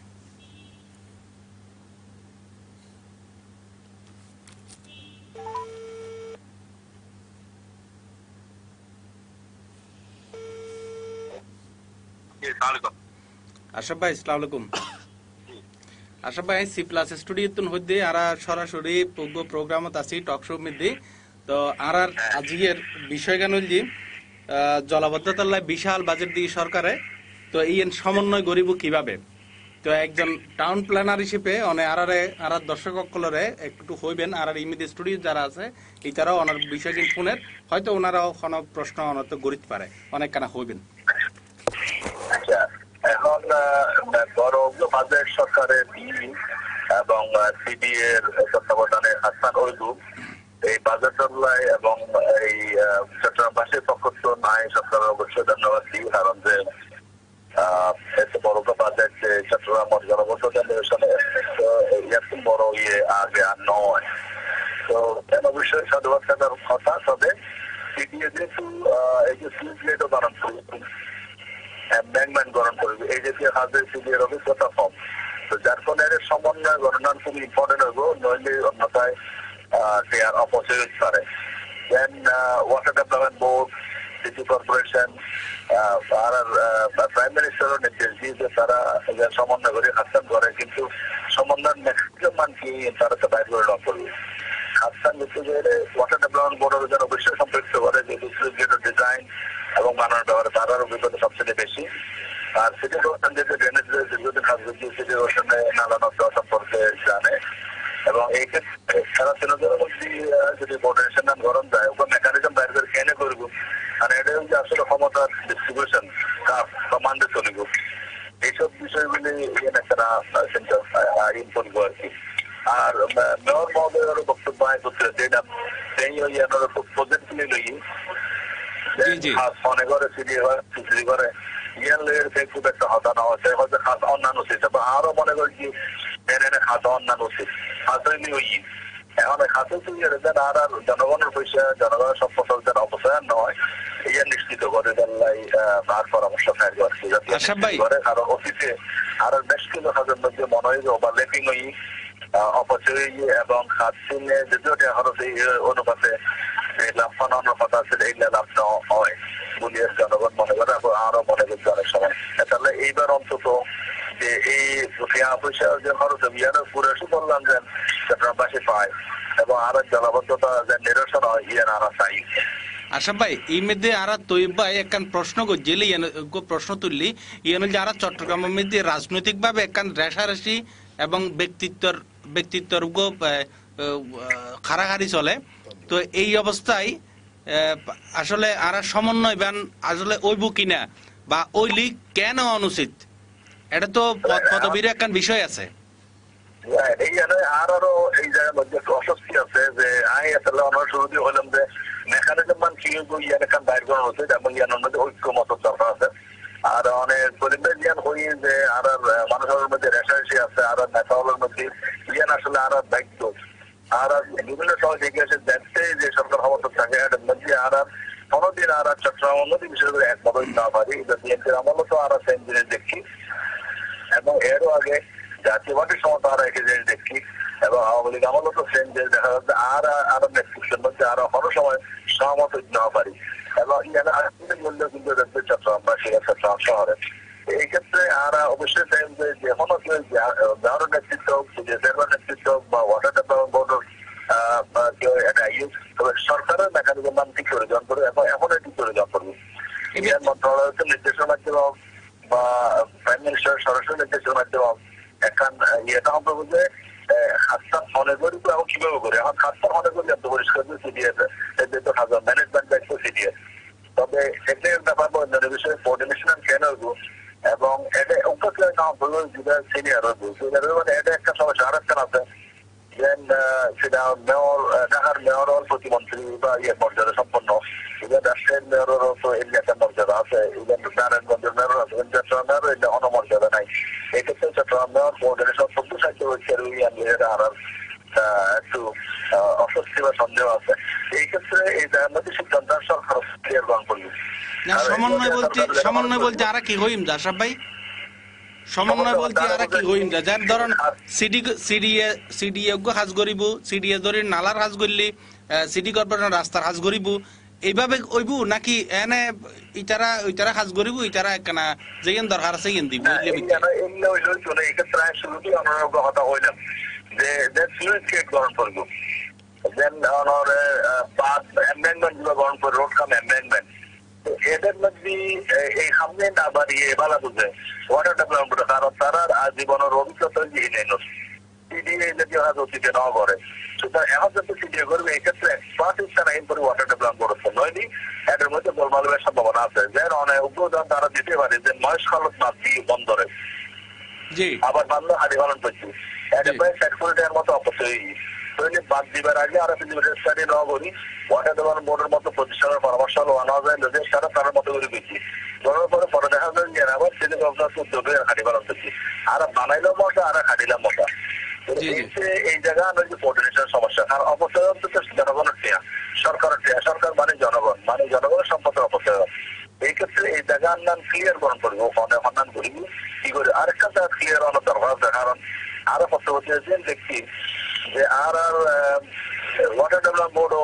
আশরাফ ভাই আসসালামু আলাইকুম। আশরাফ ভাই সি প্লাস স্টুডিও তুন হইতে আরা সরাসরি প্রোগ্রামত আছি টক শো মধ্যে, তো আর আজকের বিষয় কেন যে জলাবদ্ধতার লাই বিশাল বাজেট দিয়ে সরকারে, তো এই সমন্বয় গরিব কিভাবে, তো একজন টাউন প্ল্যানার হিসেবে অনেক আর দর্শক সকলরে একটু হইবেন আর ইমিডিয়েট স্টুডিও যারা আছে এটারাও ওনার বিষয় শুনের হয়তো ওনারাও কোনো প্রশ্ন অনত গড়িত পারে অনেক কানা হইবেন। এখন বড় বাজেট সরকারের এবং সিডি এর তত্ত্বাবধানে হাসান ওইদুব এই বাজেট এবং এই চট্টগ্রামবাসীর পক্ষ তো নাই সরকারের অবশ্যই ধন্যবাদ দিই, কারণ যে এত বড় বাজেট যে চট্টগ্রাম জলবদ্ধতা নিরসনে এত বড় আগে আর নয়, তো কেন অবশ্যই সাধুবাদ থাকার কথা। তবে সিডি এ যেহেতু এই যে সিলেটও বানান ব্যাংকম্যান গ্রহণ করবে এই জাতীয় কাজে সিডিএর অভিজ্ঞতা কম, তো যার ফলে এর সমন্বয় গণনার খুব ইম্পর্টেন্ট হইব, নইলে অন্যথায় অপচয় হতে পারে। Then water development board, city corporation prime মিনিস্টারও নির্দেশ দিয়েছে তারা সমন্বয় করে হাস্তান করে, কিন্তু সমন্বয়ের ম্যাক্সিমাম মান কি তারা তো বাইর করে লক করবে। হাস্তান দিতে গেলে ওয়াটার ডেভেলপমেন্ট বোর্ডের জন্য অবশ্যই সম্পৃক্ত করে, যেহেতু ডিজাইন এবং বানানোর ব্যাপারে তারার অভিজ্ঞতা সবচেয়ে বেশি। আর সিটি কর্পোরেশন যেহেতু ড্রেনেজ দীর্ঘদিন কাজ করছে, সিটি কর্পোরেশনে নালা নর্দমা সম্পর্কে জানে, এবং এই ক্ষেত্রে সারা যদি কোঅর্ডিনেশন গরম যায় ওখানে মেকানিজম বাইরে করে কেনে করব, আর এটা হচ্ছে আসলে ক্ষমতার ডিস্ট্রিবিউশন কমান্ডে চলিব, এইসব বিষয়গুলি একটা ইনপুট আর কি। আর মেয়র মহোদয়ের বক্তব্য করতে যেটা খুব পজিটিভলি লই মনে করে সিডি করে খুব একটা হতানো হচ্ছে, হয়তো খাস অন্যান্য উচিত আরো মনে করি কি এনে খাসা অন্যান্য উচিত খাসই ওই এখন খাসে দেন আর জনগণের পয়সা জনগণের সম্পদ যেন অপচয় নয় ইয়ে নিশ্চিত করে দেল্লাই আর পরামর্শ থাকবে আর কি করে, কারণ অতীতে আরো বেশ কিছু কাজের মধ্যে মনে হয় যে ওভারল্যাপিং ওই অপচয় এবং খাত চিহ্নে যদিও খরচ এই অনুপাতে লাভবান অনুপাত আছে এইগুলা লাভ হয় বলে জনগণ মনে করে, আরো মনে করছে অনেক সময়। তাহলে এইবার অন্তত যে এই পয়সা যে খরচ ইয়ার পুরো বললাম যে চট্টগ্রামবাসী পায় এবং আরো জলাবদ্ধতা যে নিরসন হয় ইয়ার আরো চাই। আশরাফ ভাই এই মধ্যে আর তৈব ভাই একখান প্রশ্ন করছিলি প্রশ্ন তুললি ইয়ে যে আর চট্টগ্রামের মধ্যে রাজনৈতিক ভাবে একখান রেশারেশি এবং ব্যক্তিত্বর খাড়াখাড়ি চলে, তো এই অবস্থায় আসলে আর সমন্বয় বান আসলে ওইব কিনা বা ওইলি কেন অনুচিত, এটা তো পদবীর একখান বিষয় আছে। আরো এই জায়গার মধ্যে অস্বস্তি আছে যে আমি আসলে আমার শুরু দিয়ে হলাম যে মেকানিজম মান কি ইয়ান বাইর করানো উচিত এবং ইয়ানোর মধ্যে ঐক্যমত দরকার আছে, আর অনেক পরিবেশিয়ান হই যে আর মানুষের মধ্যে রেশারেশি আছে আর নেতাদের মধ্যে ইয়ান আসলে আর দায়িত্ব আর বিভিন্ন সময় দেখে এসে দেখতে যে সরকার ক্ষমতা থাকে এর মধ্যে আর কোনোদিন আর চট্টগ্রাম উন্নতি বিশেষ করে একমত হইতে না পারি এটা বিএনপির আমলও তো আর সেম জিনিস দেখি এবং এরও আগে জাতীয় পার্টির সমস্ত আর একই জিনিস দেখি এবং আওয়ামী লীগ আমলও তো সেম জিনিস দেখা যাচ্ছে আর নেতৃত্বের মধ্যে আরো কোনো সময় সহমত হইতে না পারি এবং ইয়ান আর্থিক মূল্য কিন্তু দেখবে চট্টগ্রামবাসী চট্টগ্রাম শহরে এই ক্ষেত্রে আর অবশ্যই চাই যে কোনো কেউ যার নেতৃত্ব হোক চেয়ারম্যান নেতৃত্ব হোক বা ওয়াটার ডেভেলপমেন্ট বোর্ডের কেউ এটা ইউজ তবে সরকারের মেকানিজম মান ঠিক করে জন করবে এবং এখন এটি করে জন করবে ইন্ডিয়ান মন্ত্রণালয়ের নির্দেশের মাধ্যমে হোক বা প্রাইম মিনিস্টার সরাসরি নির্দেশের মাধ্যমে হোক এখন ইয়েটা হবে যে খাস্তা মনে করি তো এখন কিভাবে করে এখন খাস্তা মনে করি এত পরিষ্কার সিডিএস এদের তো ম্যানেজমেন্ট দায়িত্ব সিডিএস তবে টেকনিক্যাল ব্যাপার বা অন্যান্য বিষয়ে কোঅর্ডিনেশন কেন হইব এবং এটা উপকার না হলো যেটা সিনিয়র হইব সিনিয়র মানে এটা একটা সমস্যা আর একটা আছে দেন সেটা মেয়র ঢাকার মেয়র প্রতিমন্ত্রী বা ইয়ে মর্যাদা সম্পন্ন ইভেন রাষ্ট্রের মেয়রেরও তো এর একটা মর্যাদা আছে ইভেন নারায়ণগঞ্জের মেয়র আছে চট্টগ্রাম মেয়র এটা অনমর্যাদা নাই এই ক্ষেত্রে চট্টগ্রাম মেয়র কোঅর্ডিনেশন সব সাহায্য হচ্ছে আর একটু অস্বস্তি বা সন্দেহ আছে এই ক্ষেত্রে এই জায়গার মধ্যে সিদ্ধান্ত সরকার ক্লিয়ার গ্রহণ করবে সমন্বয় বলতে আর কি হইম জাসাব ভাই সমন্বয় বলতে আর কি হইম যার ধরুন সিডিএ হাজ করিব সিডিএ ধরে নালার হাজ করলি সিটি কর্পোরেশন রাস্তার হাজ করিব এইভাবে ওইব নাকি এনে ইতারা ওইতারা হাজ করিব ইতারা একখানা যেন দরকার আছে কেন দিব এই ক্ষেত্রে শুরুতেই অনুরোধ কথা হইলাম যে ফ্লুইড গেট গ্রহণ করবো দেন অ্যামেন্ডমেন্ট গুলো গ্রহণ করে রোড কাম অ্যামেন্ডমেন্ট এদের মধ্যে এই সামনে না বাড়িয়ে বালা বুঝে ওয়াটার ডেভেলপমেন্ট কারণ তারা জীবনের অভিজ্ঞতা দিয়ে নেই সিডিএ জাতীয় হাজ অতীতে না করে সুতরাং এখন যত সিডিএ করবে এই ক্ষেত্রে এক্সপার্ট ইচ্ছা আইন করে ওয়াটার ডেভেলপমেন্ট করছে নয়নি এদের মধ্যে গোলমালের সম্ভাবনা আছে যে অনেক উদ্বোধন তারা দিতে পারে যে মহেশ খালত মাছ দিয়ে বন্দরে আবার বান্ধব হাড়ি পালন করছি এটা প্রায় 60 কোটি টাকার মতো অপচয় বাদ দিবার আগে আর স্টাডি না করি ওয়াটার ডেভেলপমেন্ট বোর্ডের মতো প্রতিষ্ঠানের পরামর্শ হলো আনা যায় যদি তারা তার মতো করে বেশি ধরার পরে পরে দেখা যায় যে আবার সিটি কর্পোরেশন উদ্যোগে হাড়ি পালন করছি আর বানাইলাম মশা আর হাড়িলাম মশা এই জায়গা আমরা যে কোঅর্ডিনেশনের সমস্যা কারণ অপচয় হচ্ছে জনগণের টেয়া সরকারের টেয়া সরকার মানে জনগণের সম্পদের অপচয় এই ক্ষেত্রে এই জায়গা নাম ক্লিয়ার গ্রহণ করবো সন্ধান করিবি কি করে আরেকটা জায়গা ক্লিয়ার হওয়ার দরকার আছে কারণ আরো পত্রপতি দেখছি যে আর ওয়াটার ডেভেলপমেন্ট বোর্ডও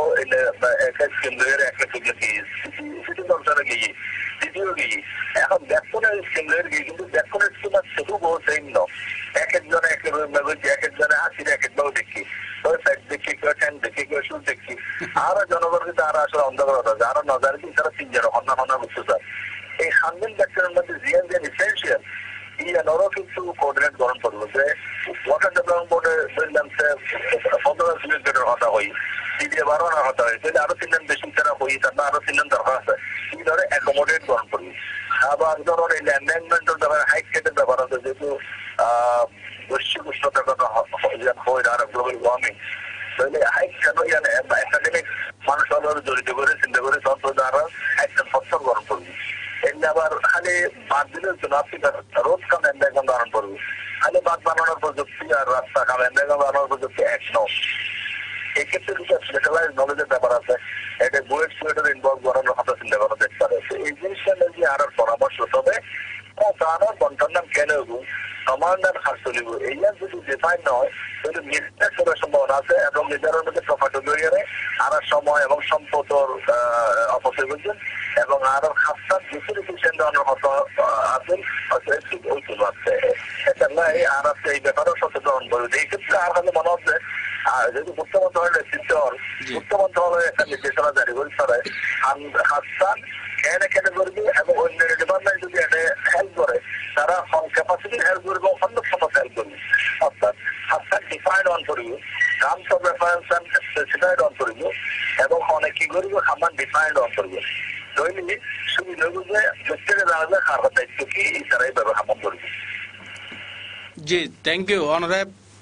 সিটি কর্পোরেশনে গিয়ে সিটিও গিয়ে এখন ব্যাকফোনের কেন্দ্রের গিয়ে কিন্তু ব্যাকফোনের তোমার শুধু বহু সেম ন এক একজনে এক একজনে হাসির এক একভাবে দেখি দেখি কেউ ট্যান দেখি কেউ সুর দেখি আর জনগণ কিন্তু আর আসলে অন্ধকার আছে আরো নজর কি তারা তিনজন হন্না বুঝতে চায় এই সামনের ব্যাকফোনের মধ্যে জিএন ইসেন্সিয়াল ইয়ানরও কিন্তু কোঅর্ডিনেট গ্রহণ করবো যে ওয়াটার ডেভেলপমেন্ট বোর্ডে বললাম 15 কিলোমিটার হতা হই সিডিএ 12 হতা হয় যদি আরো 3 দিন বেশি তারা হই তার আরো 3 দিন দরকার আছে এই ধরে অ্যাকোমোডেট গ্রহণ করবি আবার ধরুন এই অ্যামেন্ডমেন্টের ব্যাপারে হাইট কেটের ব্যাপার আছে যেহেতু বৈশ্বিক উষ্ণতার কথা হয় আর গ্লোবাল ওয়ার্মিং তাহলে হাইট কেন একাডেমিক মানুষ জড়িত করে চিন্তা করে তন্ত্র দ্বারা একটা ফসল গ্রহণ করবি এমনি আবার খালি বাদ দিলের জন্য আপনি রোড কাম এন্ডাইগাম ধারণ করবি খালি বাদ বানানোর প্রযুক্তি আর রাস্তা কাম এন্ডাইগাম বানানোর প্রযুক্তি এক নয় এক্ষেত্রে কিছু স্পেশালাইজ নলেজের ব্যাপার আছে এটা বুয়েট সুয়েটের ইনভলভ করানোর কথা চিন্তা করা দেখতে পারে এই জিনিসটা নিয়ে আর পরামর্শ তবে তার বন্টন নাম কেন সমাধান হার চলিব এই যদি ডিফাইন নয় তাহলে মিসম্যাচ করার সম্ভাবনা আছে এবং নিজের মধ্যে প্রফিট জড়িয়ে আর সময় এবং সম্পদর অপচয় করছেন এবং আরো খাস্তা ডিফিনিশন দেওয়ানোর মতো আছেন ওইগুলো আছে এটা নাই আর আছে এই ব্যাপারেও সচেতন করবে এই ক্ষেত্রে আর হলে মনে হচ্ছে যেহেতু মুক্ত মন্ত্রণালয়ের মুক্ত মন্ত্রণালয় একটা নির্দেশনা জারি করে তারা খাস্তা কেন করবে এবং অন্য ডিপার্টমেন্ট যদি এটা হেল্প করে তারা ক্যাপাসিটি হেল্প করবে অন্যক্ষণ হেল্প করবে অর্থাৎ খাস্তা ডিফাইন্ড অন করবে terms of reference specified on করবে এবং অনেক কি করবে খামান ডিফাইন্ড অন করবে দৈনিক সুবিধা বুঝে প্রত্যেকে জানা খারাপ দায়িত্ব কি তারাই ব্যবহার করবে জি থ্যাংক ইউ অনারেব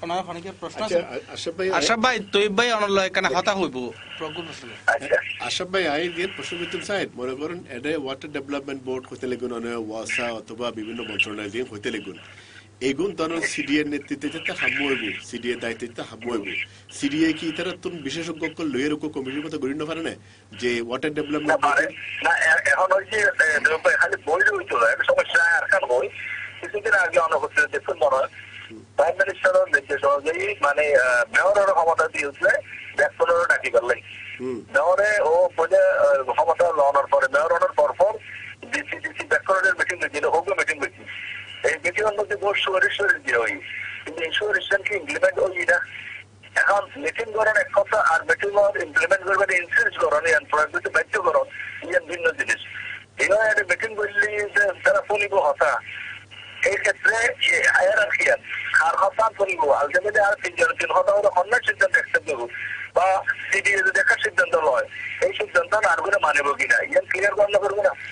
ওনার অনেকের প্রশ্ন আচ্ছা আছে আশরাফ ভাই তৈব ভাই অনল এখানে হতা হইব প্রকল্প প্রশ্ন আচ্ছা আশরাফ ভাই আই দিয়ে প্রশ্ন করতে চাই মনে করেন এটা ওয়াটার ডেভেলপমেন্ট বোর্ড হইতে লাগুন ওয়াসা অথবা বিভিন্ন মন্ত্রণালয় দিয়ে হইতে লাগুন এগুন ধরুন সিডিএর নেতৃত্বে হাম হইব সিডিএর দায়িত্বে হাম হইব সিডিএ কি তারা তুন বিশেষজ্ঞ লইয়ের কমিটির মতো গড়ি না পারে না যে ওয়াটার না ডেভেলপমেন্ট পারে না এখন হচ্ছে খালি বই হইতো একটা সমস্যা আর কান বই কিছুদিন আগে অনুভূতি দেখুন মনে হয় প্রাইম মিনিস্টারের নির্দেশ অনুযায়ী মানে মেয়রের ক্ষমতা দিয়েছে ব্যাকপনেরও ডাকি করলেন মেয়রে ও বলে ক্ষমতা লওয়ার পরে মেয়র অনার পর ডিসি ব্যাকপনের মিটিং হয়েছিল হোক মিটিং হয়েছিল এই মিটিংয়ের মধ্যে বহু সুপারিশ দিয়ে হই কিন্তু এই সুপারিশকে ইমপ্লিমেন্ট হই না এখন মিটিং করেন এক কথা আর মিটিং ইমপ্লিমেন্ট করবেন ইনসিস্ট করেন এমপ্লয়মেন্ট বাধ্য করেন ইয়ান ভিন্ন জিনিস এবার একটা মিটিং করলে তারা ফলিব হতা এই ক্ষেত্রে হায়ারার্কিয়ান আর হতান ফলিব আলটিমেটলি আর তিন হতা হলে অন্যান্য সিদ্ধান্ত অ্যাকসেপ্ট করব বা সিডিএ যদি একটা সিদ্ধান্ত লয় এই সিদ্ধান্ত আর করে মানব কিনা ইয়ান ক্লিয়ার বন্ধ করবো না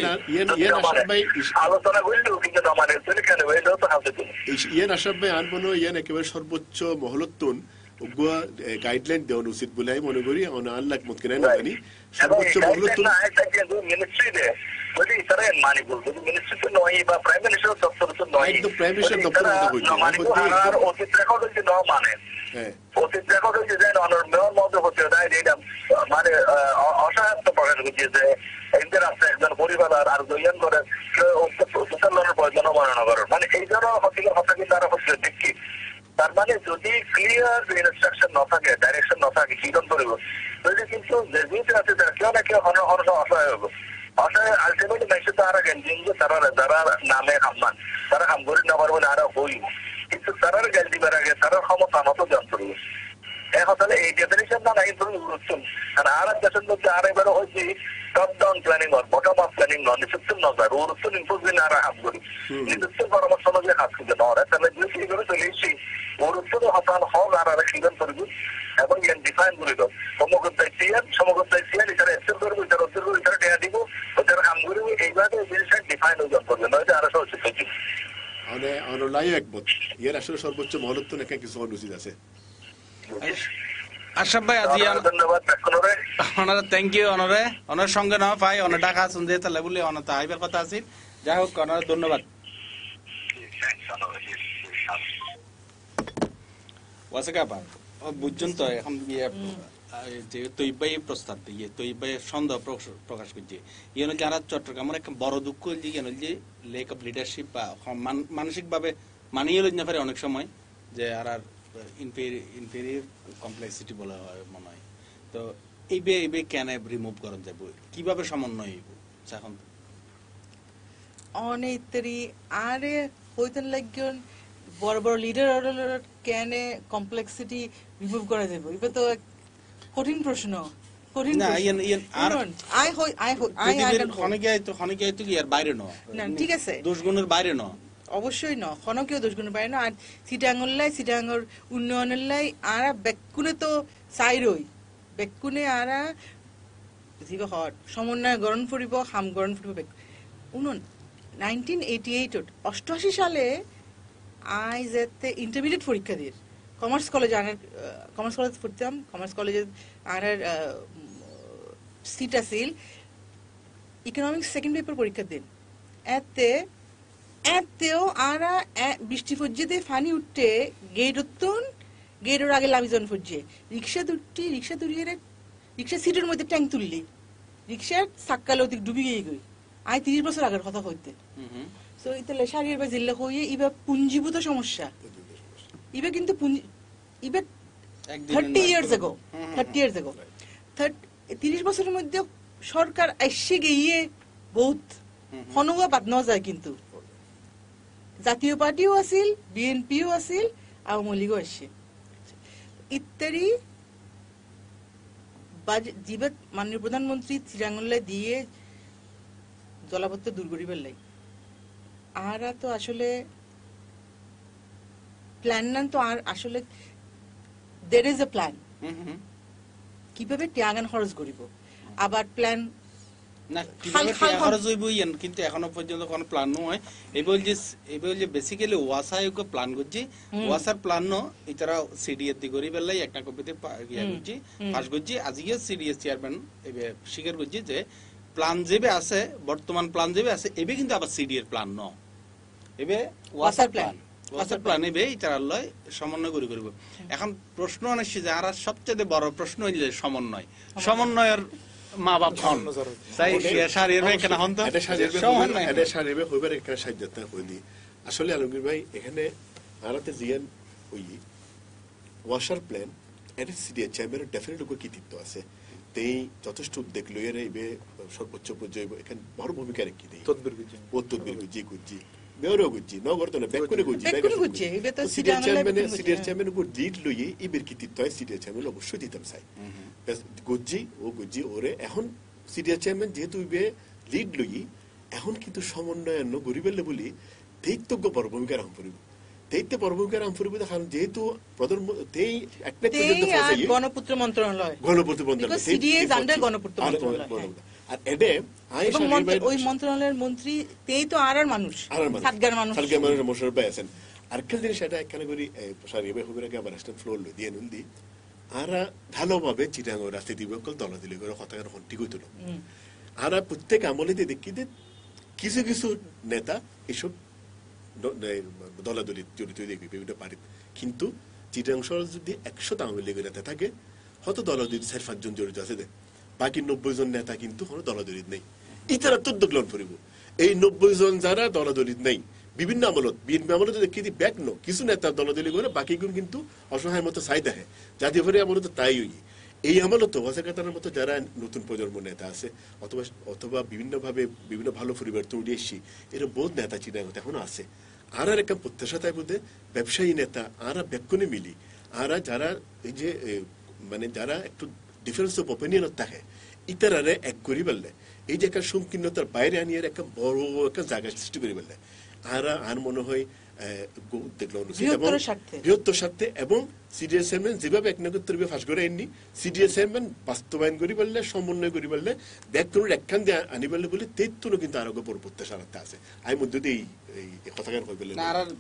আলোচনা করলেও কিন্তু না মানে কেন এটাও তো হাতে দিন আশরাফ ভাই আনবনো একেবারে সর্বোচ্চ মহলত্তন গাইডলাইন দেওয়া উচিত বলে আমি মনে করি আনলাক মত কিনা না জানি সর্বোচ্চ মহলত্তন মিনিস্ট্রি দে বলি তারা মানি বলবো মিনিস্ট্রি তো নয় বা প্রাইম মিনিস্টার দপ্তর তো নয় একদম প্রাইম মিনিস্টার দপ্তর আর অতীত রেকর্ড হচ্ছে ন মানে অতীত রেকর্ড হচ্ছে যে অনার মেয়র মধ্যে হচ্ছে মানে অসহায়ত্ব প্রকাশ করছে যে এদের আছে একজন পরিবার আর দুইজন করে জনগণনা করার মানে এই জন্য হত্যা কিন্তু তারা হচ্ছে দেখি তার মানে যদি ক্লিয়ার ইনস্ট্রাকশন না থাকে ডাইরেকশন না থাকে কি করব যদি কিন্তু যেতে আছে কেউ না কেউ অসহায় হবে অসহায় আলটিমেটলি মেসেজ তারা গেঞ্জিং তারা যারা নামে হামমান তারা হাম করি না পারবো না আরো হই কিন্তু তারার গেল দিবার আগে তারা ক্ষমতা মতো যন্ত্র এখন তাহলে এই ডেফিনেশন না নাই গুরুত্ব আর আর দেশের মধ্যে আর এবারে হয়েছে টপ ডাউন প্ল্যানিং আর বটম আপ প্ল্যানিং নয় নিশ্চিত নজর গুরুত্ব ইম্পোজ আর হাম করি নিশ্চিত পরামর্শ অনুযায়ী কাজ করতে নয় তাহলে যে সেইভাবে চলে এসেছি গুরুত্ব হতান হক আর সিদ্ধান্ত করব এবং ইয়ান ডিফাইন করে দাও সমগ্র দায়িত্ব এটার এক্সেল করবো এটার অর্থ করবো এটার টেয়া দিব ওটার কাম করবো এইভাবে জিনিসটা ডিফাইন হয়ে যান করবে নয় আরো সহজ হচ্ছে অনলাই একমত এর আসলে সর্বোচ্চ মহলত্ব নাকি কিছু অনুচিত আছে আশরাফ ভাই আজি ধন্যবাদ ওনারা থ্যাংক ইউ ওনার সঙ্গে না পাই ওনার টাকা শুনতে তাহলে বলে ওনার তো আইবার কথা আছে যাই হোক ওনার ধন্যবাদ ওয়াসেকাপা বুঝছেন তো এখন যে তৈবাই প্রস্তাব দিয়ে তৈবাই সন্দেহ প্রকাশ করছে ইয়ে যারা চট্টগ্রামের একটা বড় দুঃখ হচ্ছে কেন যে লেক অফ লিডারশিপ বা মানসিক ভাবে মানিয়ে লইতে পারে অনেক সময় যে আর ইনফেরিয়র কমপ্লেক্সিটি বলা হয় মনে হয় তো এইবে কেন রিমুভ করা যাব কিভাবে সমন্বয় হইব এখন অনেকটাই আরে হইতেন লাগন বড় বড় লিডার কেন কমপ্লেক্সিটি রিমুভ করা যাব এটা তো কঠিন প্রশ্ন কঠিন না আর খনিকে তো কি আর বাইরে ন না ঠিক আছে দোষগুণের বাইরে ন অবশ্যই ন খনকেও দোষগুণ পায় না আর সিটাঙ্গর উন্নয়নের লাই আরা বেকুনে তো চাইরই বেকুনে আরা যিবা হট সমন্বয় গঠন ফুরিব হাম গঠন ফুরিব উনুন 1988 88 সালে আই যেতে ইন্টারমিডিয়েট পরীক্ষা দিয়ে কমার্স কলেজে পড়তাম কমার্স কলেজে আর সিট আছিল ইকোনমিক্স সেকেন্ড পেপার পরীক্ষা দিন এতেও আরা বৃষ্টি ফজ্জেতে ফানি উঠতে গেটের আগে লামিজন ফজ্জে রিক্সা দূরিয়ে রিক্সা সিটের মধ্যে ট্যাঙ্ক তুললি রিক্সার চাক্কালে অতি ডুবি গিয়ে গই আই 30 বছর আগের কথা হইতে সো ইতালে শাড়ির বা জিল্লা হইয়ে ইবা পুঞ্জীভূত সমস্যা ইবা কিন্তু ইবা 30 ইয়ার্স এগো 30 বছরের মধ্যে সরকার এসে গিয়ে বহুত হনুয়া বাদ ন যায় কিন্তু জাতীয় পার্টিও আছিল বিএনপিও আছিল আওয়ামী লীগও আসছে ইত্যাদি জীবত মাননীয় প্রধানমন্ত্রী চিরাঙ্গলে দিয়ে জলাবদ্ধ দূর করিবার লাই আরা তো আসলে প্ল্যান না তো আর আসলে there is a plan কিভাবে ত্যাগান খরচ করিব আবার প্ল্যান না খাল কিভাবে খাল খরচ হইব কিন্তু এখনো পর্যন্ত কোনো প্ল্যান নয় এই বল যে বেসিক্যালি ওয়াসা ইউকে প্ল্যান করছি ওয়াসার প্ল্যান ন ইতারা সিডিএস দি করি বেলাই একটা কপিতে ইয়া করছি পাস করছি আজকে সিডিএস চেয়ারম্যান এবে স্বীকার করছি যে প্ল্যান যেবে আছে বর্তমান প্ল্যান যেবে আছে এবে কিন্তু আবার সিডি এর প্ল্যান ন এবে ওয়াসার প্ল্যান ওয়াসার প্ল্যান এবে ইতারা লয় সমন্বয় করি করব এখন প্রশ্ন আসছে যে আর সবচেয়ে বড় প্রশ্ন হইল সমন্বয়ের মা বাপ হন তাই শারীর ভাই কেন হন তো এটা শারীর ভাই হইবার একটা সাহায্যতা হইলি আসলে আলমগীর ভাই এখানে আরাতে জিয়ান ওই ওয়াসার প্ল্যান এটা সিডিএ চেয়ারম্যানের ডেফিনেটলি কৃতিত্ব আছে তেই যথেষ্ট উদ্যোগ লইয়ারে ইবে সর্বোচ্চ পর্যায়ে এখানে বড় ভূমিকা রেখে দেই তদবির গুজি মেয়রও গুজি নগর তো না ব্যাকুনে গুজি সিডিএ চেয়ারম্যান উপর লিড লইয়ে ইবের কৃতিত্ব হয় সিডিএ চেয়ারম্যান অবশ্যই দিতাম চাই গুজি ওরে এখন সিডিএ চেয়ারম্যান যেহেতু ইবে লিড লই এখন কিন্তু সমন্বয়ন গরিবের বলি তেইত্তজ্ঞ বড় ভূমিকা রাম করিব তেইতে বড় ভূমিকা রাম করিব কারণ যেহেতু প্রধানমন্ত্রী একটা গণপূর্ত মন্ত্রণালয় আর এডে ওই মন্ত্রণালয়ের মন্ত্রী তেই তো আর মানুষ সাতগার মানুষ মোশাররফ ভাই আছেন আরেকটা জিনিস এটা একখানে করি সারিয়ে ভাই হবির আগে আবার আসতেন ফ্লোর লই দিয়ে নুন দি আরা ভালোভাবে চিটাঙ্গ রাজনীতি দলাদলি করে হতাকার হন্টি কইতো আরা প্রত্যেক আমলে দেখি যে কিছু কিছু নেতা এসব দলাদলি জড়িত দেখবি বিভিন্ন পার্টি কিন্তু চিটাং শহর যদি 100 আওয়ামী লীগের নেতা থাকে হয়তো দলাদলি 4-5 জন জড়িত আছে বাকি 90 জন নেতা কিন্তু কোনো দলাদলি নেই ইতারা তো গ্রহণ করিব এই 90 জন যারা দলাদলি নেই বিভিন্ন আমলত বিএনপি আমলত দেখি ব্যাক নো কিছু নেতা দলাদলি করে বাকিগুলো কিন্তু অসহায় মতো চাই দেখে জাতীয় ভরে আমলত তাই হই এই আমলত ওয়াসাকাতার মতো যারা নতুন প্রজন্ম নেতা আছে অথবা বিভিন্নভাবে বিভিন্ন ভালো পরিবর্তন উঠে এসছি এরকম বহুত নেতা চিনাগত এখনো আছে আর একটা প্রত্যাশা তাই বোধে ব্যবসায়ী নেতা আর ব্যাকুনে মিলি আর যারা এই যে মানে যারা একটু ডিফারেন্স অফ ওপিনিয়ন থাকে ইতারারে এক করি বললে এই যে একটা সংকীর্ণতার বাইরে আনিয়ে একটা বড় একটা জায়গা সৃষ্টি করি বললে আর মনে হয় বৃহত্তর স্বার্থে এবং সিডিএস চেয়ারম্যান যেভাবে এক নগর ফাঁস করে আননি সিডিএস চেয়ারম্যান বাস্তবায়ন করি বললে সমন্বয় করি বললে ব্যাগ কোনো একখান দিয়ে আনি বললে বলে তেতুনো কিন্তু আরো বড় প্রত্যাশা রাখতে আছে আমি মধ্যে দিয়ে এই কথাগান হয়ে বললেন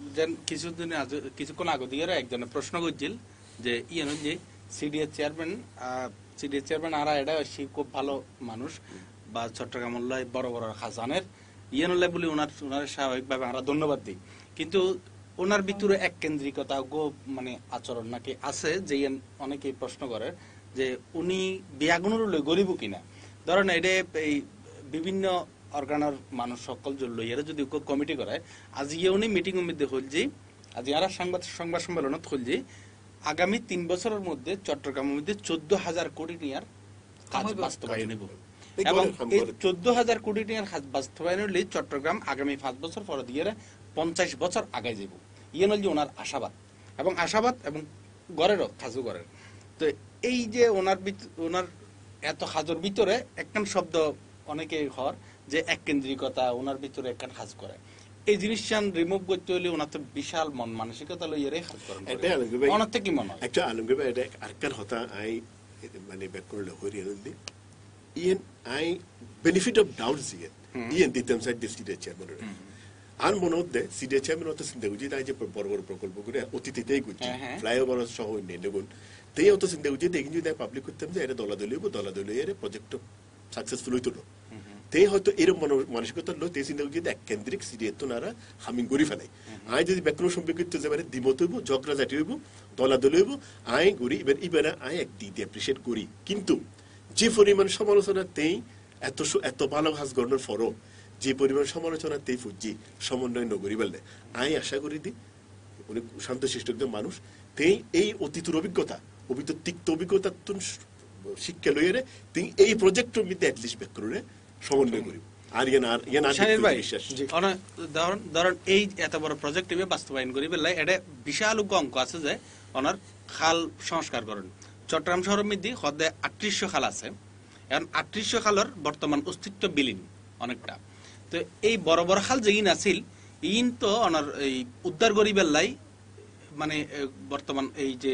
কিছুক্ষণ আগে দিয়ে একজনের প্রশ্ন করছিল যে যে সিডিএস চেয়ারম্যান আর এটা খুব ভালো মানুষ বা চট্টগ্রাম বড় বড় খাজানের ইয়েনলে বলে ওনার স্বাভাবিকভাবে আমরা ধন্যবাদ দিই কিন্তু ওনার ভিতরে এক কেন্দ্রিকতা মানে আচরণ নাকি আছে যে অনেকে প্রশ্ন করে যে উনি বিয়াগুণর গরিব কিনা ধরেন এটা এই বিভিন্ন অর্গানের মানুষ সকল লইয়ারে যদি কমিটি করে আজকে উনি মিটিং এর মধ্যে হল যে আজ আর সংবাদ সম্মেলনত হল যে আগামী 3 বছরের মধ্যে চট্টগ্রামের মধ্যে 14,000 কোটি টাকার কাজ বাস্তবায়ন হইব এবং এই 14,000 কোটি টাকার কাজ বাস্তবায়ন হলে চট্টগ্রাম আগামী 5 বছর পর দিয়ে 50 বছর আগায় যাব ইয়ে নল যে ওনার আশাবাদ এবং গড়েরও খাজু গড়ের তো এই যে ওনার এত খাজুর ভিতরে একখান শব্দ অনেকে হর যে এক কেন্দ্রিকতা ওনার ভিতরে একখান খাজ করে এই জিনিসটা রিমুভ করতে হলে ওনার তো বিশাল মন মানসিকতা লইয়ারে খাজ করেন ওনার থেকে কি মনে হয় একটা আলমগীর ভাই এটা আরেকটার হতা আই মানে ব্যাক করলে হরিয়ান দি ইয়েন আই বেনিফিট অফ ডাউট ইয়েন দিতাম সাইড ডিস্ট্রিক্ট চেয়ারম্যান আর মনে হতে সিডিএ চেয়ারম্যান অত চিন্তা করছি তাই যে বড় বড় প্রকল্প করে অতীতেই করছি ফ্লাইওভার সহ নেগুন তাই অত চিন্তা করছি দেখি যদি পাবলিক করতাম যে এটা দলাদলি এর প্রজেক্ট সাকসেসফুল হইতো না তাই হয়তো এরকম মানসিকতা লো তাই চিন্তা করছি এক কেন্দ্রিক সিডিএ তো নারা হামিং করি ফেলাই আই যদি ব্যাকরণ সম্পর্কিত যে দ্বিমত হইব ঝগড়া জাতি হইব দলাদলি হইব আই করি এবার আই এক দিদি অ্যাপ্রিসিয়েট করি কিন্তু যে পরিমাণ সমালোচনা তেই এত ভালো কাজ করানোর পরও যে পরিমাণ সমালোচনা তেই ফুজি সমন্বয় নগরী বললে আমি আশা করি দি উনি শান্তশিষ্ট একজন মানুষ তেই এই অতীতের তিক্ত অভিজ্ঞতা শিক্ষা লইয়ে তিনি এই প্রজেক্টের মধ্যে অ্যাটলিস্ট ব্যাক করে সমন্বয় করি আর ধরেন এই এত বড় প্রজেক্ট বাস্তবায়ন করি বললে এটা বিশাল অঙ্ক আছে যে ওনার খাল সংস্কার করেন চট্টগ্রাম শহরের মধ্যে হদে 3800 খাল আছে এখন 3800 খালের বর্তমান অস্তিত্ব বিলীন অনেকটা তো এই বড় বড় খাল যে আছিল তো ওনার এই উদ্ধার করি বেল্লাই মানে বর্তমান এই যে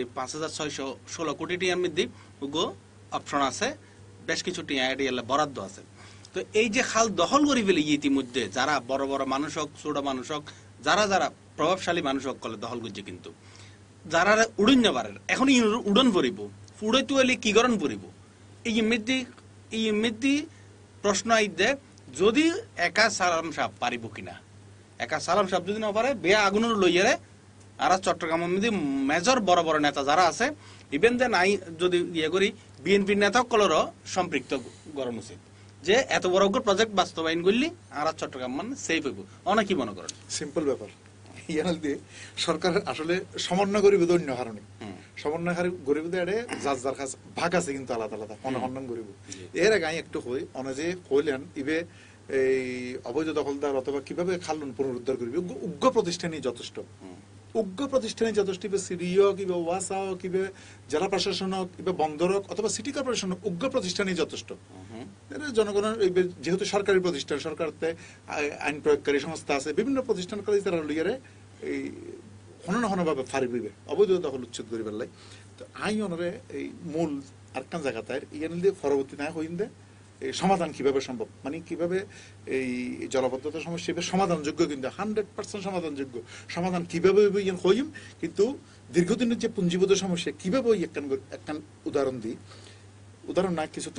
5616 কোটি টাকার মধ্যে অপশন আছে বেশ কিছু টিয়া বরাদ্দ আছে তো এই যে খাল দখল করে ফেলে ইতিমধ্যে যারা বড় বড় মানুষ হোক ছোট মানুষ হোক যারা যারা প্রভাবশালী মানুষ হোক কলে দখল করছে, কিন্তু যারা উড়ন যাবার এখন উড়ন পড়িব উড়াইতে হলে কি গরণ পড়িব এই এমনি প্রশ্ন আইদে যদি একা সালাম সাহেব পারিব কিনা, একা সালাম সাহেব যদি না পারে বেয়া আগুনের লইয়ারে আর চট্টগ্রামের মধ্যে মেজর বড় বড় নেতা যারা আছে ইভেন দেন আই যদি ইয়ে করি বিএনপির নেতা কলরও সম্পৃক্ত করা উচিত যে এত বড় প্রজেক্ট বাস্তবায়ন করলি আর চট্টগ্রাম মানে সেফ হইব। অনেক কি মনে করেন? সিম্পল ব্যাপার, ইয়ানাল দিয়ে সরকার আসলে সমন্বয় করিব অন্য কারণে সমন্বয়কারী গরিব এড়ে যার যার কাছে ভাগ আছে কিন্তু আলাদা আলাদা অনহন্নন করিব। এর আগে একটু হই অনেকে কইলেন ইবে এই অবৈধ দখলদার অথবা কিভাবে খালন পুনরুদ্ধার করিবে উগ্র প্রতিষ্ঠানই যথেষ্ট, উগ্র প্রতিষ্ঠানে যথেষ্ট সিডিও কিংবা ওয়াসা কিংবা জেলা প্রশাসন কিংবা বন্দর অথবা সিটি কর্পোরেশন উগ্র প্রতিষ্ঠানই যথেষ্ট। জনগণের যেহেতু সরকারি প্রতিষ্ঠান, সরকারতে আইন প্রয়োগকারী সংস্থা আছে, বিভিন্ন প্রতিষ্ঠান করে তারা লইয়ারে এই হনন হনভাবে ফারি হইবে অবৈধ দখল উচ্ছেদ করি পেলাই। তো আই অনরে এই মূল আরেকখান জায়গা তাই ইয়ান দিয়ে পরবর্তী না হইন দে সমাধান কিভাবে সম্ভব, মানে কিভাবে এই জলাবদ্ধতার সমস্যা সমাধানযোগ্য, কিন্তু 100% সমাধানযোগ্য সমাধান কিভাবে হইম, কিন্তু দীর্ঘদিনের যে পুঞ্জীভূত সমস্যা কিভাবে একখান উদাহরণ দিই। উদাহরণ না কিছু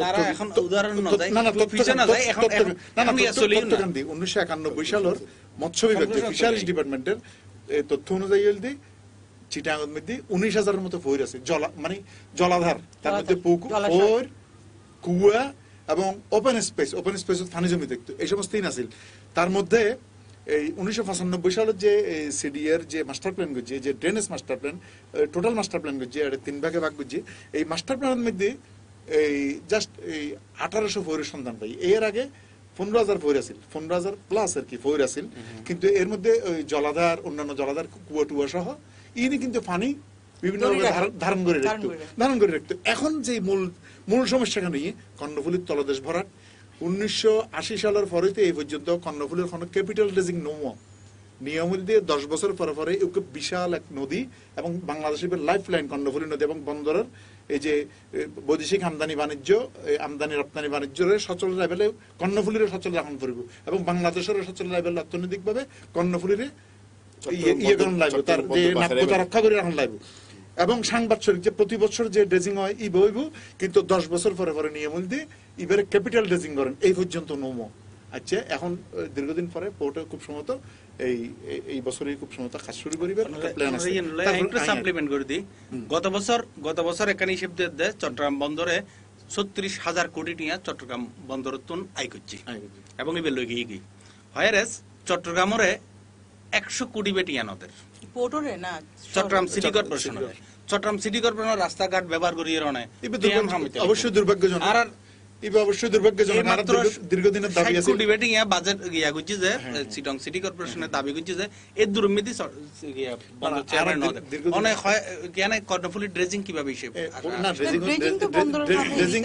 1991 সালের মৎস্য বিভাগ ফিশারিজ ডিপার্টমেন্টের তথ্য অনুযায়ী চিটাগাং মধ্যে 19,000-এর মতো ফইর আছে, মানে জলাধার, তার মধ্যে পুকুর, কুয়া এবং ওপেন স্পেস পানি জমি দেখতো এই সমস্ত আছিল। তার মধ্যে এই 1995 সালের যে সিডিএর যে মাস্টার প্ল্যান করছে, যে drainage master plan, total master plan করছে, এটা 3 ভাগে ভাগ করছে। এই মাস্টার প্ল্যানের মধ্যে এই জাস্ট এই 1800 ফইরের সন্ধান পাই। এর আগে 15,000 ফইর আছিল, 15,000 প্লাস আর কি ফইর আছিল, কিন্তু এর মধ্যে ওই জলাধার, অন্যান্য জলাধার, কুয়া টুয়া সহ ইনি কিন্তু পানি বিভিন্ন ধারণ করে রাখতো। এখন যে মূল সমস্যাটা নিয়ে কর্ণফুলীর তলদেশ ভরাট 1980 সালের পরেতে এই পর্যন্ত কর্ণফুলীর কোনো ক্যাপিটাল রেজিং নিয়ম দিয়ে 10 বছর পরে পরে বিশাল এক নদী এবং বাংলাদেশের লাইফ লাইন কর্ণফুলী নদী এবং বন্দরের এই যে বৈদেশিক আমদানি বাণিজ্য, আমদানি রপ্তানি বাণিজ্যের সচল লেভেলে কর্ণফুলীর সচল রাখুন পড়ব এবং বাংলাদেশের সচল লেভেল অর্থনৈতিক ভাবে কর্ণফুলীর ইয়ে করুন লাগবে, তার যে নাব্যতা রক্ষা করে রাখুন লাগবে। এবং সাংবাৎসরিক যে প্রতি বছর যে ড্রেজিং হয় ই বইব, কিন্তু 10 বছর পরে পরে নিয়ম দিয়ে ইবারে ক্যাপিটাল ড্রেজিং করেন এই পর্যন্ত নমো। আচ্ছা, এখন দীর্ঘদিন পরে পোর্টে খুব সম্ভবত এই বছরই খুব সম্ভবত কাজ শুরু করিবে প্ল্যান আছে। একটু সাপ্লিমেন্ট করে দিই, গত বছর এখানে হিসেব দিয়ে চট্টগ্রাম বন্দরে 36,000 কোটি টাকা চট্টগ্রাম বন্দর আয় করছে এবং এবার লই গিয়ে গিয়ে হয়ারেস চট্টগ্রামরে 100 কোটি বেটিয়া নদের পোর্টরে না Chattogram city corporation, Chattogram city corporation রাস্তাঘাট ব্যবহার করি অবশ্যই দুর্ভাগ্যজনক, আর অবশ্যই দুর্ভাগ্যজনক। আর দীর্ঘদিনের দাবি আছে কোটি বেটিং বাজেট গিয়া গুজি যে চিটং সিটি কর্পোরেশনের দাবি গুজি যে এই দুর্নীতি বন্ধ চেয়ারম্যান নদের অনেক কেন কর্ণফুলী ড্রেজিং কিভাবে হিসেব না ড্রেজিং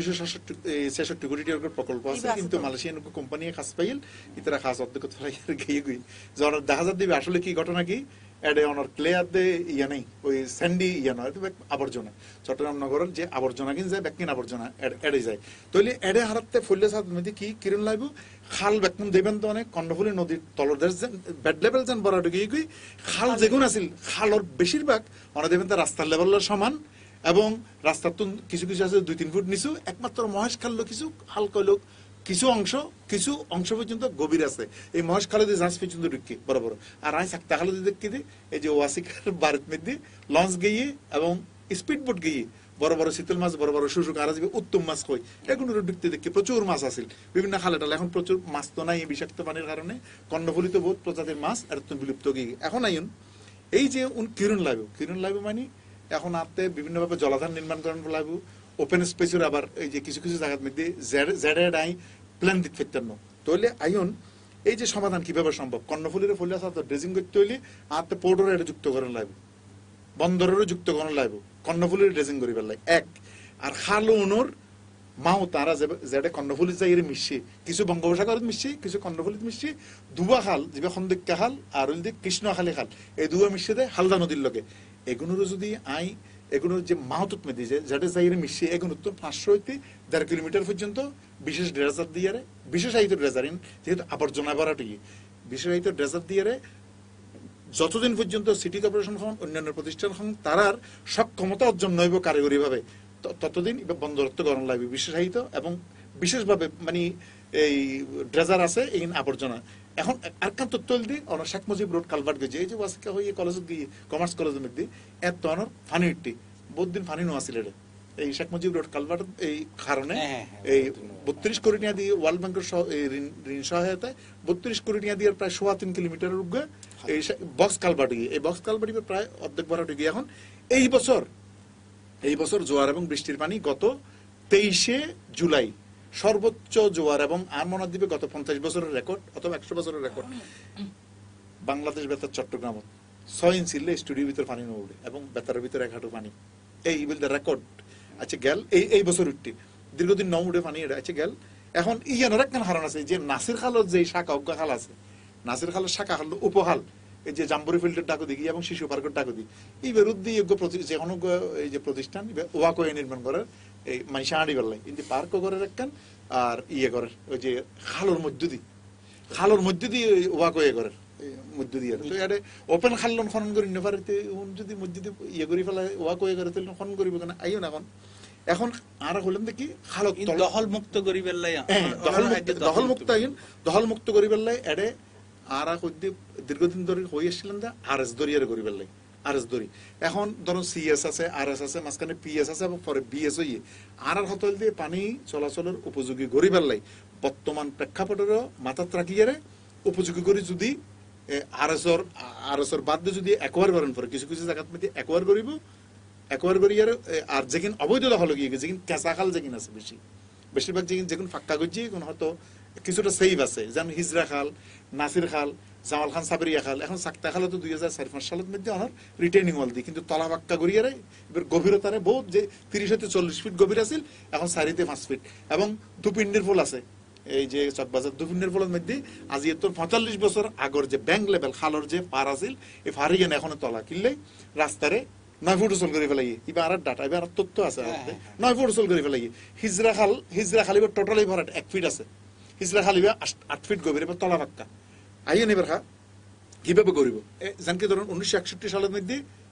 266 কোটি টাকার প্রকল্প আছে, কিন্তু মালয়েশিয়ান কোম্পানি কাজ পাইল ইতারা কাজ অর্ধেক গিয়ে গিয়ে যখন দেখা যাচ্ছে দিবে আসলে কি ঘটনা কি এডে অনর ক্লেয়ার দে ইয়া নেই ওই স্যান্ডি ইয়া নয় আবর্জনা চট্টগ্রাম নগরের যে আবর্জনা কিন যায় ব্যাকিন আবর্জনা এডে যায় তৈলে এডে হারাতে ফলে সাথে মধ্যে কি কিরণ লাগব খাল ব্যাকুন দেবেন তো অনেক কর্ণফুলী নদীর তলদেশ বেড লেভেল যেন বড় ঢুকিয়ে গই খাল যেগুন আছিল খালর বেশিরভাগ অনেক দেবেন তো রাস্তার লেভেলের সমান এবং রাস্তার তো কিছু কিছু আছে 2-3 ফুট নিচু একমাত্র মহেশ খাল কিছু হালকা লোক কিছু অংশ পর্যন্ত গভীর আছে এই মহেশ খালে দিয়ে জাহাজ পর্যন্ত ঢুকি বড় বড় আর আমি সাক্তা খালে দেখি দিই এই যে ওয়াসিকার ভারত মধ্যে লঞ্চ গিয়ে এবং স্পিড বোট গিয়ে বড় বড় শীতল মাছ বড় বড় শুশুক আর উত্তম মাছ কই এগুলো ঢুকতে দেখি প্রচুর মাছ আছিল বিভিন্ন খালে টালে এখন প্রচুর মাছ তো নাই বিষাক্ত পানির কারণে কর্ণফুলী তো বহুত প্রজাতির মাছ আর তো বিলুপ্ত গিয়ে এখন আইন এই যে কিরণ লাগবে মানে এখন আতে বিভিন্নভাবে জলাধার নির্মাণ করেন লাগবে ওপেন স্পেসের আবার এই যে কিছু কিছু জায়গার মধ্যে জেড আই প্ল্যান দিতে ফেরতেন তাহলে আইন এই যে সমাধান কিভাবে সম্ভব কর্ণফুলীর ফলে ড্রেজিং করতে হইলে আতে পোর্টরে এটা যুক্ত করেন লাগবে বন্দরেরও যুক্ত করেন লাগবে কর্ণফুলীর ড্রেজিং করিবার লাগে এক আর খাল ওনর মাও তারা যেটা কর্ণফুলী যাই এর মিশি কিছু বঙ্গোপসাগর মিশি কিছু কর্ণফুলীত মিশি দুবা খাল যেটা খন্দকা খাল আর কৃষ্ণ খালি খাল এই দুয়া মিশে দেয় হালদা নদীর লগে এগুলোরও যদি আই এগুলো যে মাহতুত মেদি যেটা যাইরে মিশে এগুলো তো 500 হইতে 1.5 কিলোমিটার পর্যন্ত বিশেষ ড্রেজার দিয়ে বিশেষায়িত ড্রেজারিং যেহেতু আবর্জনা ভরাটি বিশেষায়িত ড্রেজার দিয়ে যতদিন পর্যন্ত সিটি কর্পোরেশন হন অন্যান্য প্রতিষ্ঠান হন তারার সক্ষমতা অর্জন নইব কারিগরি ভাবে ততদিন বন্দরত্ব গরম লাগবে বিশেষায়িত এবং বিশেষভাবে মানে এই ড্রেজার আছে এই আবর্জনা এখন আরকান তথ্য the honour Sheikh Mujib road culvert গেছে এই যে ওয়াসিকা হয়ে কলেজ গিয়ে কমার্স কলেজের মধ্যে এত অনর ফানি উঠটি বহুত দিন ফানি নো আসিল এই শেখ মুজিব রোড কালভার্ট এই কারণে এই 32 কোটি টাকা দিয়ে ওয়ার্ল্ড ব্যাংকের ঋণ সহায়তায় 32 কোটি টাকা দিয়ে প্রায় 3.5 কিলোমিটারের উপরে এই বক্স কালভার্ট গিয়ে এই বক্স কালভার্ট প্রায় অর্ধেক ভরাট গিয়ে এখন এই বছর জোয়ার এবং বৃষ্টির পানি গত 23 জুলাই সর্বোচ্চ জোয়ার এবং আরমনা দ্বীপে গত 50 বছরের রেকর্ড অথবা 100 বছরের রেকর্ড বাংলাদেশ বেতার চট্টগ্রাম 6 ইঞ্চি স্টুডিওর ভিতর পানি নড়ে এবং বেতারের ভিতরে 1 হাঁটু পানি এই উইল দ্য রেকর্ড আচ্ছা গেল এই বছর উঠতে দীর্ঘদিন নৌড়ে পানি এটা আচ্ছা গেল এখন ইয়ানোর একটা হারণ আছে যে নাসির খালের যে শাখা অজ্ঞা খাল আছে নাসির খালের শাখা খাল উপহাল এই যে জাম্বুরি ফিল্ডের ডাকু দিকে এবং শিশু পার্কের ডাকু দিই এই বিরুদ্ধে যে কোনো এই যে প্রতিষ্ঠান ওয়াকোয়ে নির্মাণ করার এই মাইশা আড়ি বেলায় কিন্তু পার্কও করে রাখেন আর করে ওই যে খালোর মধ্য দিয়ে ওয়াকোয়ে করে মধ্য দিয়ে তো এটা ওপেন খাল্লন খনন করি না পারে যদি মধ্য দিয়ে করি ফেলায় ওয়াকোয়ে করে তাহলে খনন করিব কেন আইও না এখন আর হলেন দেখি খালত দখল মুক্ত করি বেলাই দখল মুক্ত করি বেলাই এডে আর দীর্ঘদিন ধরে হয়ে এসেছিলেন আর এস দরিয়ার করি বেলাই আর এস দরি এখন ধরুন সিএস আছে আর এস আছে মাঝখানে পিএস আছে এবং পরে বিএস হইয়ে আর হতল দিয়ে পানি চলাচলের উপযোগী গড়ি বেলাই বর্তমান প্রেক্ষাপটেরও মাথাত রাখিয়ে উপযোগী করি যদি আর এসর বাদ দিয়ে যদি একোয়ার করেন পরে কিছু কিছু জায়গার মধ্যে একোয়ার করিব একোয়ার করি আর যেদিন অবৈধ দখল গিয়ে যেদিন কেঁচা খাল যেদিন আছে বেশিরভাগ যেদিন ফাঁকা করছি কোন হয়তো কিছুটা সেভ আছে যেমন হিজরা খাল নাসির খাল জামাল খান সাবরিয়া খাল এখন সাক্তা খাল তো 2004-5 সালের মধ্যে আমার রিটেনিং ওয়াল দিই কিন্তু তলা বাক্কা গড়িয়ে এবার গভীরতারে বহুত যে 30-40 ফিট গভীর আছিল এখন 4-5 ফিট এবং দুপিন্ডির ফুল আছে এই যে চকবাজার দুপিন্ডির ফুলের মধ্যে আজি তোর 45 বছর আগর যে ব্যাংক লেভেল খালর যে পার আছিল এই ফারিয়ে এখন তলা কিনলে রাস্তারে 9 ফুট উচল করে ফেলাই এবার আর ডাটা এবার তথ্য আছে 9 ফুট উচল করে ফেলাই হিজরা খাল এবার টোটালি ভরাট 1 ফিট আছে হিজরা খাল এবার 8 ফিট গভীর এবার তলা বাক্কা আইয়ে নেবার কিভাবে করিব জানকি ধরুন 1961 সালের মধ্যে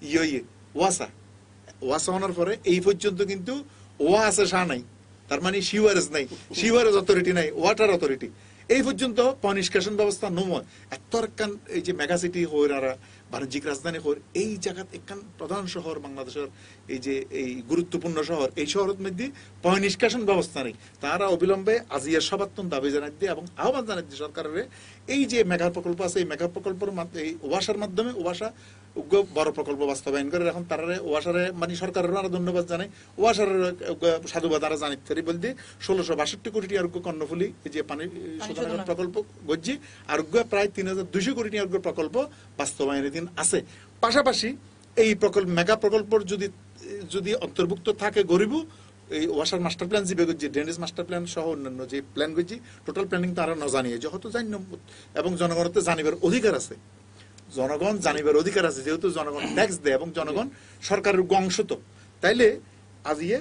ওয়াসা হওয়ার পরে এই পর্যন্ত কিন্তু ওয়া আছে সা নাই তার মানে সিওয়ারেজ নাই সিওয়ারেজ অথরিটি নাই ওয়াটার অথরিটি এই পর্যন্ত নিষ্কাশন ব্যবস্থা নময় এত এই যে মেগাসিটি হইরা বাণিজ্যিক রাজধানী হর এই জায়গাত একখান প্রধান শহর বাংলাদেশের এই যে এই গুরুত্বপূর্ণ শহর এই শহরের মধ্যে নিষ্কাশন ব্যবস্থা নেই তারা অবিলম্বে আজিয়া সবাত্তন দাবি জানাই দিয়ে এবং আহ্বান জানাই দিয়ে সরকারের এই যে মেগা প্রকল্প আছে এই মেগা প্রকল্পের এই ওয়াসার মাধ্যমে ওয়াসা বড় প্রকল্প বাস্তবায়ন করে এখন তারা ওয়াসারে মানে সরকারের আরো ধন্যবাদ জানাই ওয়াসারের সাধুবাদ আরো জানিত বলতে 1662 কোটি টাকার কর্ণফুলী এই যে পানি শোধন প্রকল্প গজ্জি আর প্রায় 3200 কোটি টাকার প্রকল্প বাস্তবায়নের দিন আছে পাশাপাশি এই প্রকল্প মেগা প্রকল্পের যদি অন্তর্ভুক্ত থাকে গরিব এই ওয়াসার মাস্টার প্ল্যান যে ড্রেনেজ মাস্টার প্ল্যান সহ অন্যান্য যে প্ল্যান করছি টোটাল প্ল্যানিং তারা না জানিয়ে যেহেতু জানি এবং জনগণের জানিবার অধিকার আছে জনগণ জানিবার অধিকার আছে যেহেতু জনগণ ট্যাক্স দেয় এবং জনগণ সরকারের অংশ তো তাইলে আজিয়ে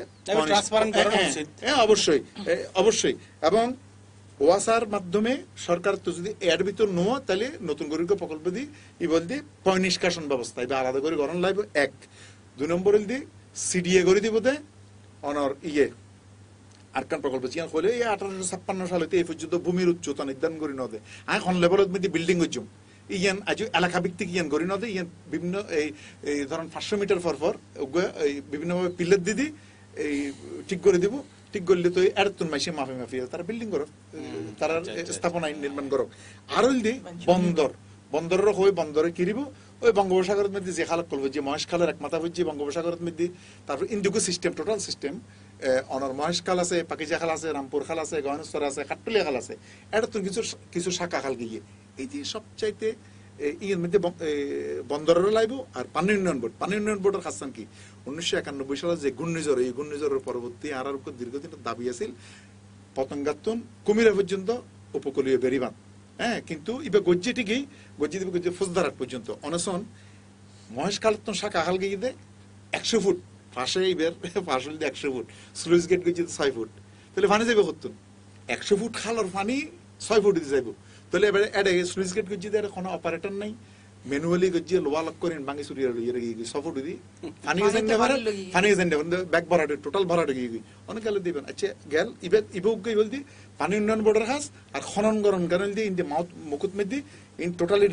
অবশ্যই এবং ওয়াসার মাধ্যমে সরকার তো যদি এর ভিতর নেওয়া তাহলে নতুন করে প্রকল্প দিই ই বল দিয়ে নিষ্কাশন ব্যবস্থা এটা আলাদা করে গঠন লাগবে 1 2 নম্বর দিয়ে সিডিএ করে দিব দে অনর আরকান প্রকল্প চিয়া হলে 1856 সালে এই পর্যন্ত ভূমির উচ্চতা নির্ধারণ করে নদে এখন লেভেলের মধ্যে বিল্ডিং হচ্ছুম ইয়ান আজ এলাকা ভিত্তিক ইয়ান করি নদে ইয়ান বিভিন্ন এই ধরেন 500 মিটার পর বিভিন্নভাবে পিলার দিদি এই ঠিক করে দিব ঠিক করলে তো এরতুন মাইসে মাফি তারা বিল্ডিং করো তারা স্থাপনা নির্মাণ করো আর হইল বন্দরের হয়ে বন্দরে কিরিব ওই বঙ্গোপসাগরের মধ্যে যে খাল করবো যে মহেশ খালের এক মাথা হচ্ছে বঙ্গোপসাগরের মধ্যে তারপর ইন্ডিগো সিস্টেম টোটাল সিস্টেম অনর মহেশ খাল আছে পাকিজা খাল আছে রামপুর খাল আছে গহনেশ্বর আছে কাটুলিয়া খাল আছে এটা তো কিছু শাখা খাল গিয়ে এই যে সবচাইতে ইয়ের মধ্যে বন্দরেরও লাইব আর পানি উন্নয়ন বোর্ডের খাসান কি 1991 সালে যে ঘূর্ণিঝড় এই ঘূর্ণিঝড়ের পরবর্তী আর দীর্ঘদিন দাবি আছিল পতঙ্গাত্তন কুমিরা পর্যন্ত উপকূলীয় বেরিবান হ্যাঁ কিন্তু এবার গজ্জি ঠিকই গজ্জি ফুসদারাট পর্যন্ত অনশন মহেশ খাল শাখা খাল গিয়ে 100 ফুট পাশে এইবার পাশ হইলে 100 ফুট, স্লুইস গেট গেছে 6 ফুট, তাহলে পানি যাবে কত? 100 ফুট খালর পানি 6 ফুট দিতে যাইব, তাহলে এবারে এডে স্লুইস গেট গেছে এর কোনো অপারেটর নাই, ম্যানুয়ালি গেছে লোয়া লক করেন ভাঙি চুরিয়ে লইয়ে গিয়ে 6 ফুট দি পানি গেছেন না পারে, পানি গেছেন না ব্যাক ভরাটে টোটাল ভরাটে গিয়ে অনেক গেলে দিবেন। আচ্ছা গেল ইবেক গই বলদি পানি উন্নয়ন বোর্ডের কাজ আর খনন গরম কারণ দিয়ে ইন দি মাউথ মুকুত মেদি ইন টোটালি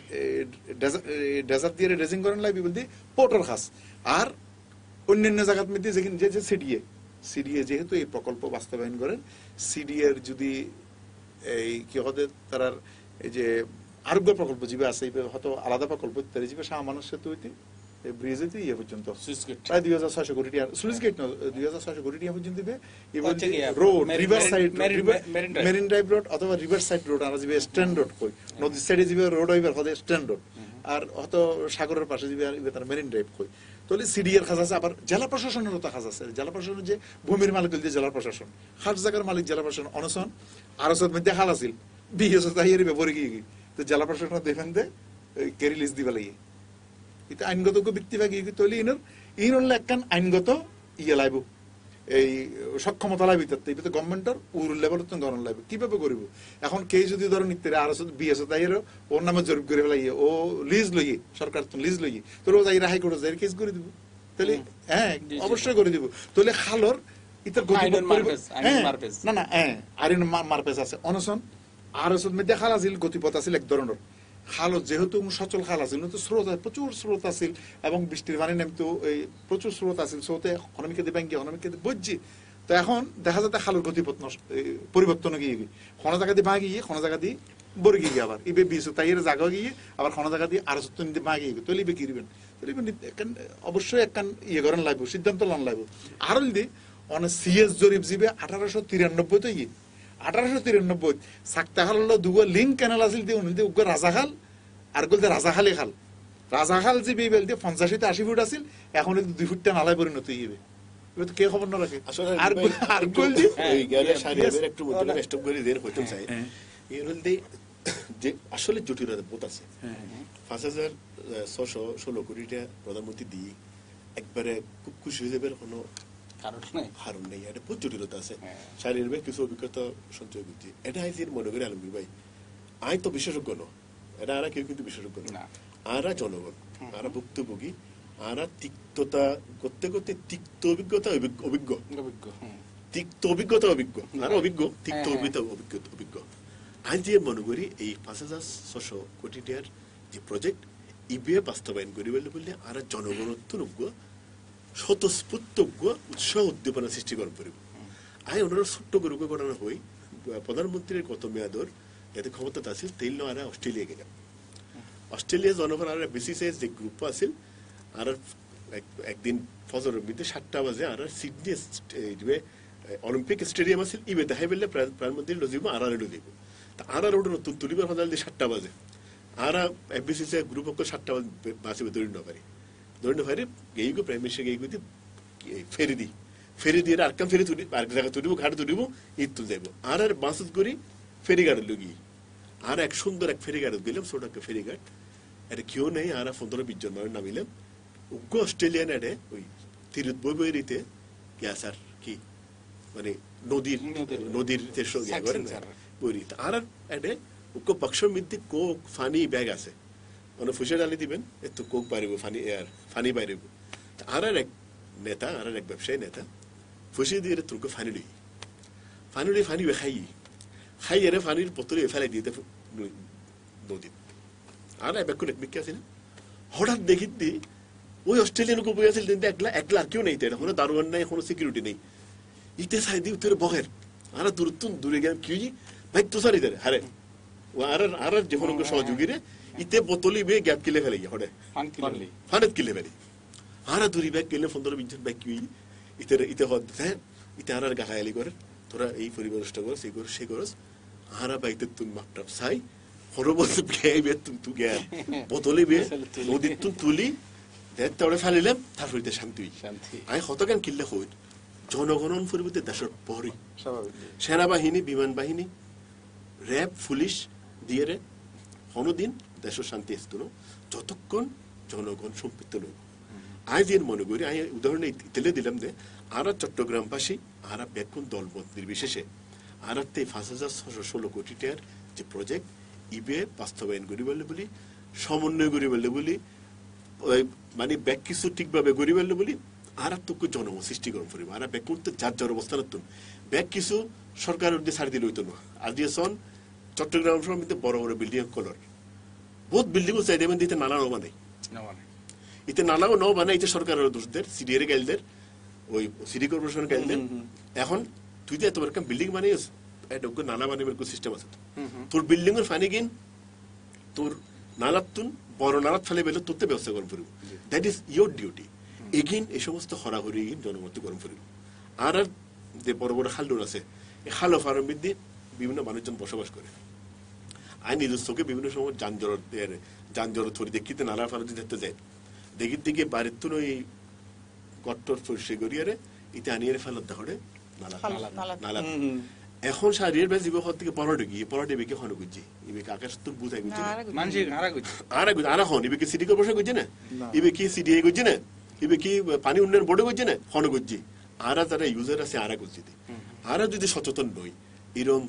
ডেজার্ট দিয়ে ড্রেজিং করেন লাগবে বলদি পোর্টের কাজ। আর অন্যান্য জায়গার মধ্যে যেখানে যে সিডিএ যেহেতু এই প্রকল্প বাস্তবায়ন করেন, সিডিএ এর যদি এই কি হতে তার এই যে আরোগ্য প্রকল্প যেভাবে আছে হয়তো আলাদা প্রকল্প ইত্যাদি যেভাবে সামান্য সেতু হইতে ব্রিজ হইতে ইয়ে পর্যন্ত প্রায় 2600 কোটি টাকা, সুইচ গেট না 2600 কোটি টাকা পর্যন্ত দিবে। Road river side marine drive road অথবা রিভার সাইড রোড আর যে স্ট্যান্ড রোড কই নদীর সাইডে যে রোড হইবার হতে স্ট্যান্ড রোড, আর হয়তো সাগরের পাশে যে তার মেরিন ড্রাইভ কই। তাহলে সিডিএর কাজ আছে, আবার জেলা প্রশাসনেরও তো কাজ আছে। জেলা প্রশাসনের যে ভূমির মালিক দিয়ে জেলা প্রশাসন, হাট জায়গার মালিক জেলা প্রশাসন অনশন আরসত মধ্যে খাল আছিল বিএস তাইয়ের ব্যাপারে গিয়ে তো জেলা প্রশাসন দেখেন দে কেরি লিস্ট দিবা লাগে এটা আইনগত ব্যক্তিভাগ ইয়ে তৈরি ইনর একখান আইনগত ইয়ে লাইব এই সক্ষমতা লাইব ইত্যাদি এটা গভর্নমেন্টের উর লেভেল গঠন লাইব কিভাবে করব। এখন কে যদি ধরো নিতে আরসত বিএস তাইয়ের ওর নামে জরিপ করে ফেলাই ও লিজ লইয়ে সরকার তো লিজ লইয়ে তোর যাই হাই কোর্ট যাই কেস করে দিব, তাহলে হ্যাঁ অবশ্যই করে দিব। তাহলে খালর ইতার না না হ্যাঁ আইন মারপেস আছে অনশন আরসত মধ্যে খাল আছিল গতিপথ আছিল এক ধরনের খাল, যেহেতু সচল খাল আছিল তো স্রোত প্রচুর স্রোত আছিল এবং বৃষ্টির পানি নামতো এই প্রচুর স্রোত আছিল, স্রোতে হনমিকে ব্যাঙ্কি হনমিকে বুঝছি। তো এখন দেখা যাতে খালের গতিপথ পরিবর্তন গিয়ে কোনো জায়গা দিয়ে ভাঙি গিয়ে কোনো জায়গা দিয়ে বরে গিয়ে আবার ইবে বিশ তাইয়ের জায়গা গিয়ে আবার কোনো জায়গা দিয়ে আরো নিতে ভাঙি গিয়ে তৈলি বে কিনবেন অবশ্যই একখান ইয়ে করেন লাগবে সিদ্ধান্ত লন লাগবে। আর যদি অনেক সিএস জরিপ জিবে 1893 তো গিয়ে 1893 সাক্তাখাল দুগো লিঙ্ক ক্যানেল আছিল দিয়ে রাজাখাল আর বলতে রাজাখালি খাল, রাজাখাল যে বেলতে 85-80 ফুট আছিল এখন 2 ফুটটা নালায় পরিণত হইবে, কে খবর না রাখে। আর বলছি একটু মধ্যে স্টপ করে দেন হইতে চাই এর হলতে যে আসলে জটিলতা বহুত আছে। 5616 কোটি টাকা প্রধানমন্ত্রী দিয়ে একবারে খুব খুশি হয়ে যাবে কোনো কারণ নেই, এটা বহুত জটিলতা আছে। শারীর ভাই কিছু অভিজ্ঞতা সঞ্চয় করছি, এটা আইসির মনে করি আলমগীর ভাই আই তো বিশেষজ্ঞ ন, এটা আর কেউ কিন্তু বিশেষজ্ঞ না, আরা জনগণ আরা ভুক্তভোগী, আরা তিক্ততা করতে করতে তিক্ত অভিজ্ঞতা অভিজ্ঞ তিক্ত অভিজ্ঞতা অভিজ্ঞ আরা অভিজ্ঞ তিক্ত অভিজ্ঞ আই যে মনে করি এই 5600 কোটি টাকার যে প্রজেক্ট ইবিএ বাস্তবায়ন করি বললে আরা জনগণত্ব স্বতঃস্ফূর্তজ্ঞ উৎসাহ উদ্দীপনা সৃষ্টি করতে পারব। আই ওনারা ছোট্ট করে ঘটনা হই প্রধানমন্ত্রীর কত মেয়াদর এতে ক্ষমতা আছিল তেল আর অস্ট্রেলিয়া গেলাম, অস্ট্রেলিয়া জনগণ আর বিসিসিআই যে গ্রুপ আছিল আর একদিন ফজরের মধ্যে 7টা বাজে আর সিডনি অলিম্পিক স্টেডিয়াম আছিল ইবে দেখাই বললে প্রধানমন্ত্রী লজিব আর লজিব আর ওটা নতুন তুলিবার হজাল দিয়ে 7টা বাজে আর বিসিসিআই গ্রুপ 7টা বাজে দৌড় না পারি গেইগো প্রাইম মিনিস্টার গেইগো ফেরি দিয়ে আর কাম ফেরি তুলি আর জায়গা তুলিব ঘাট তুলিব ঈদ তুল যাইব আর বাসত করি ফেরিঘাট লগি আর এক সুন্দর এক ফেরিঘাট গেলাম ছোট একটা ফেরিঘাট, এটা কেউ নেই আর 15-20 জন মানুষ নামিলাম উগ্র অস্ট্রেলিয়ান এডে ওই তিরুত বইতে গ্যাস আর কি মানে নদীর আর এডে উগ্র পক্ষের মধ্যে কোক ফানি ব্যাগ আছে মানে ফুসে ডালি দিবেন একটু কোক বাড়িব ফানি বাইরিব। আর এক নেতা আর এক ব্যবসায়ী নেতা ফুসে দিয়ে তোকে ফানি ফানি খাই এর ফানির বোতলে ফেলাই দিয়ে নদী আর এক আছে না হঠাৎ দেখি ওই অস্ট্রেলিয়ান লোক বই আছিল একলা আর কেউ নেই, কোনো দারোয়ান নাই কোনো সিকিউরিটি নেই, ইতে সাই দিয়ে উত্তরে বহের আর দূরে গেলাম কি ভাই তো সারি দেয় হারে আর যখন সহযোগীরে ইতে বোতলি বে গ্যাপ কিলে ফেলে হরে ফানত কিলে ফেলে আর দূরি ব্যাগ কিনলে 15-20 জন ব্যাগ কি ইতে হদ হ্যাঁ ইতে আর গাহায়ালি করে তোরা এই পরিবেশটা করো সেই করো সে করস আর বাইতে তুমি মাপটাপ চাই হরবত গে তু গে বোতলি বে নদীর তুলি দেড় ফেলিলাম তারপর শান্তি আমি হতজ্ঞান কিনলে হই জনগণন পরিবর্তে দেশের পরে সেনাবাহিনী বিমান বাহিনী র্যাব পুলিশ দিয়ে রে কোনোদিন দেশের শান্তি আসতো না যতক্ষণ জনগণ সম্পৃক্ত নয়। আজ এর মনে করি আমি উদাহরণ তেলে দিলাম যে আরা চট্টগ্রামবাসী আরা বেকুন দলমত নির্বিশেষে আর ৫,৬১৬ কোটি টাকার যে প্রজেক্ট ইবে বাস্তবায়ন করি বলে বলি সমন্বয় করি বলে বলি মানে ব্যাক কিছু ঠিকভাবে করি বলে বলি আর তোকে জনম সৃষ্টি করম ফুরিব আর ব্যাক করতে যার যার অবস্থান ব্যাক কিছু সরকারের দিয়ে ছাড়ি দিল হইতো না আর দিয়েছন চট্টগ্রাম সমিতি বড় বড় বিল্ডিং কলর বহুত বিল্ডিং চাই দেবেন দিতে নালা ন বানাই ইতে নালাও ন বানাই ইতে সরকারের দোষদের সিডিএর গাইলদের ওই সিটি কর্পোরেশন গাইলদের এখন তুই যে এত বড় বিল্ডিং বানিয়েছ এটা নালা বানাবার কোন সিস্টেম আছে তোর বিল্ডিং এর ফানি গিন তোর নালাত তুন বড় নালাত ফেলে বেলে তোরতে ব্যবস্থা করুন ফুরিব that is your duty again এই সমস্ত হরাহরি জনমত করুন ফুরিব আর যে বড় বড় খালডোর আছে এই খাল ফার্ম বিদ্যে বিভিন্ন মানুষজন বসবাস করে আই নিজস্বকে বিভিন্ন সময় যানজট থরি দেখিতে নালা ফার্ম দেখতে যায় দেখি দিকে বাড়ির তুন ওই গট্টর পরিষ্কার করিয়ারে ইতে আনিয়ে ফেলত দেখে নালা এখন সারিয়ার বেশ জীব থেকে পরোটে গিয়ে পরোটে বেকে হন গুজি ইবেকে আকাশ তোর বুঝাই গুজি আরা হন ইবেকে সিটি কর্পোরেশন গুজি না ইবে কি সিডিএ গুজি না ইবে কি পানি উন্নয়ন বোর্ডে গুজি না হন গুজি আরা যারা ইউজার আছে আরা গুজি আরা যদি সচেতন নই এরকম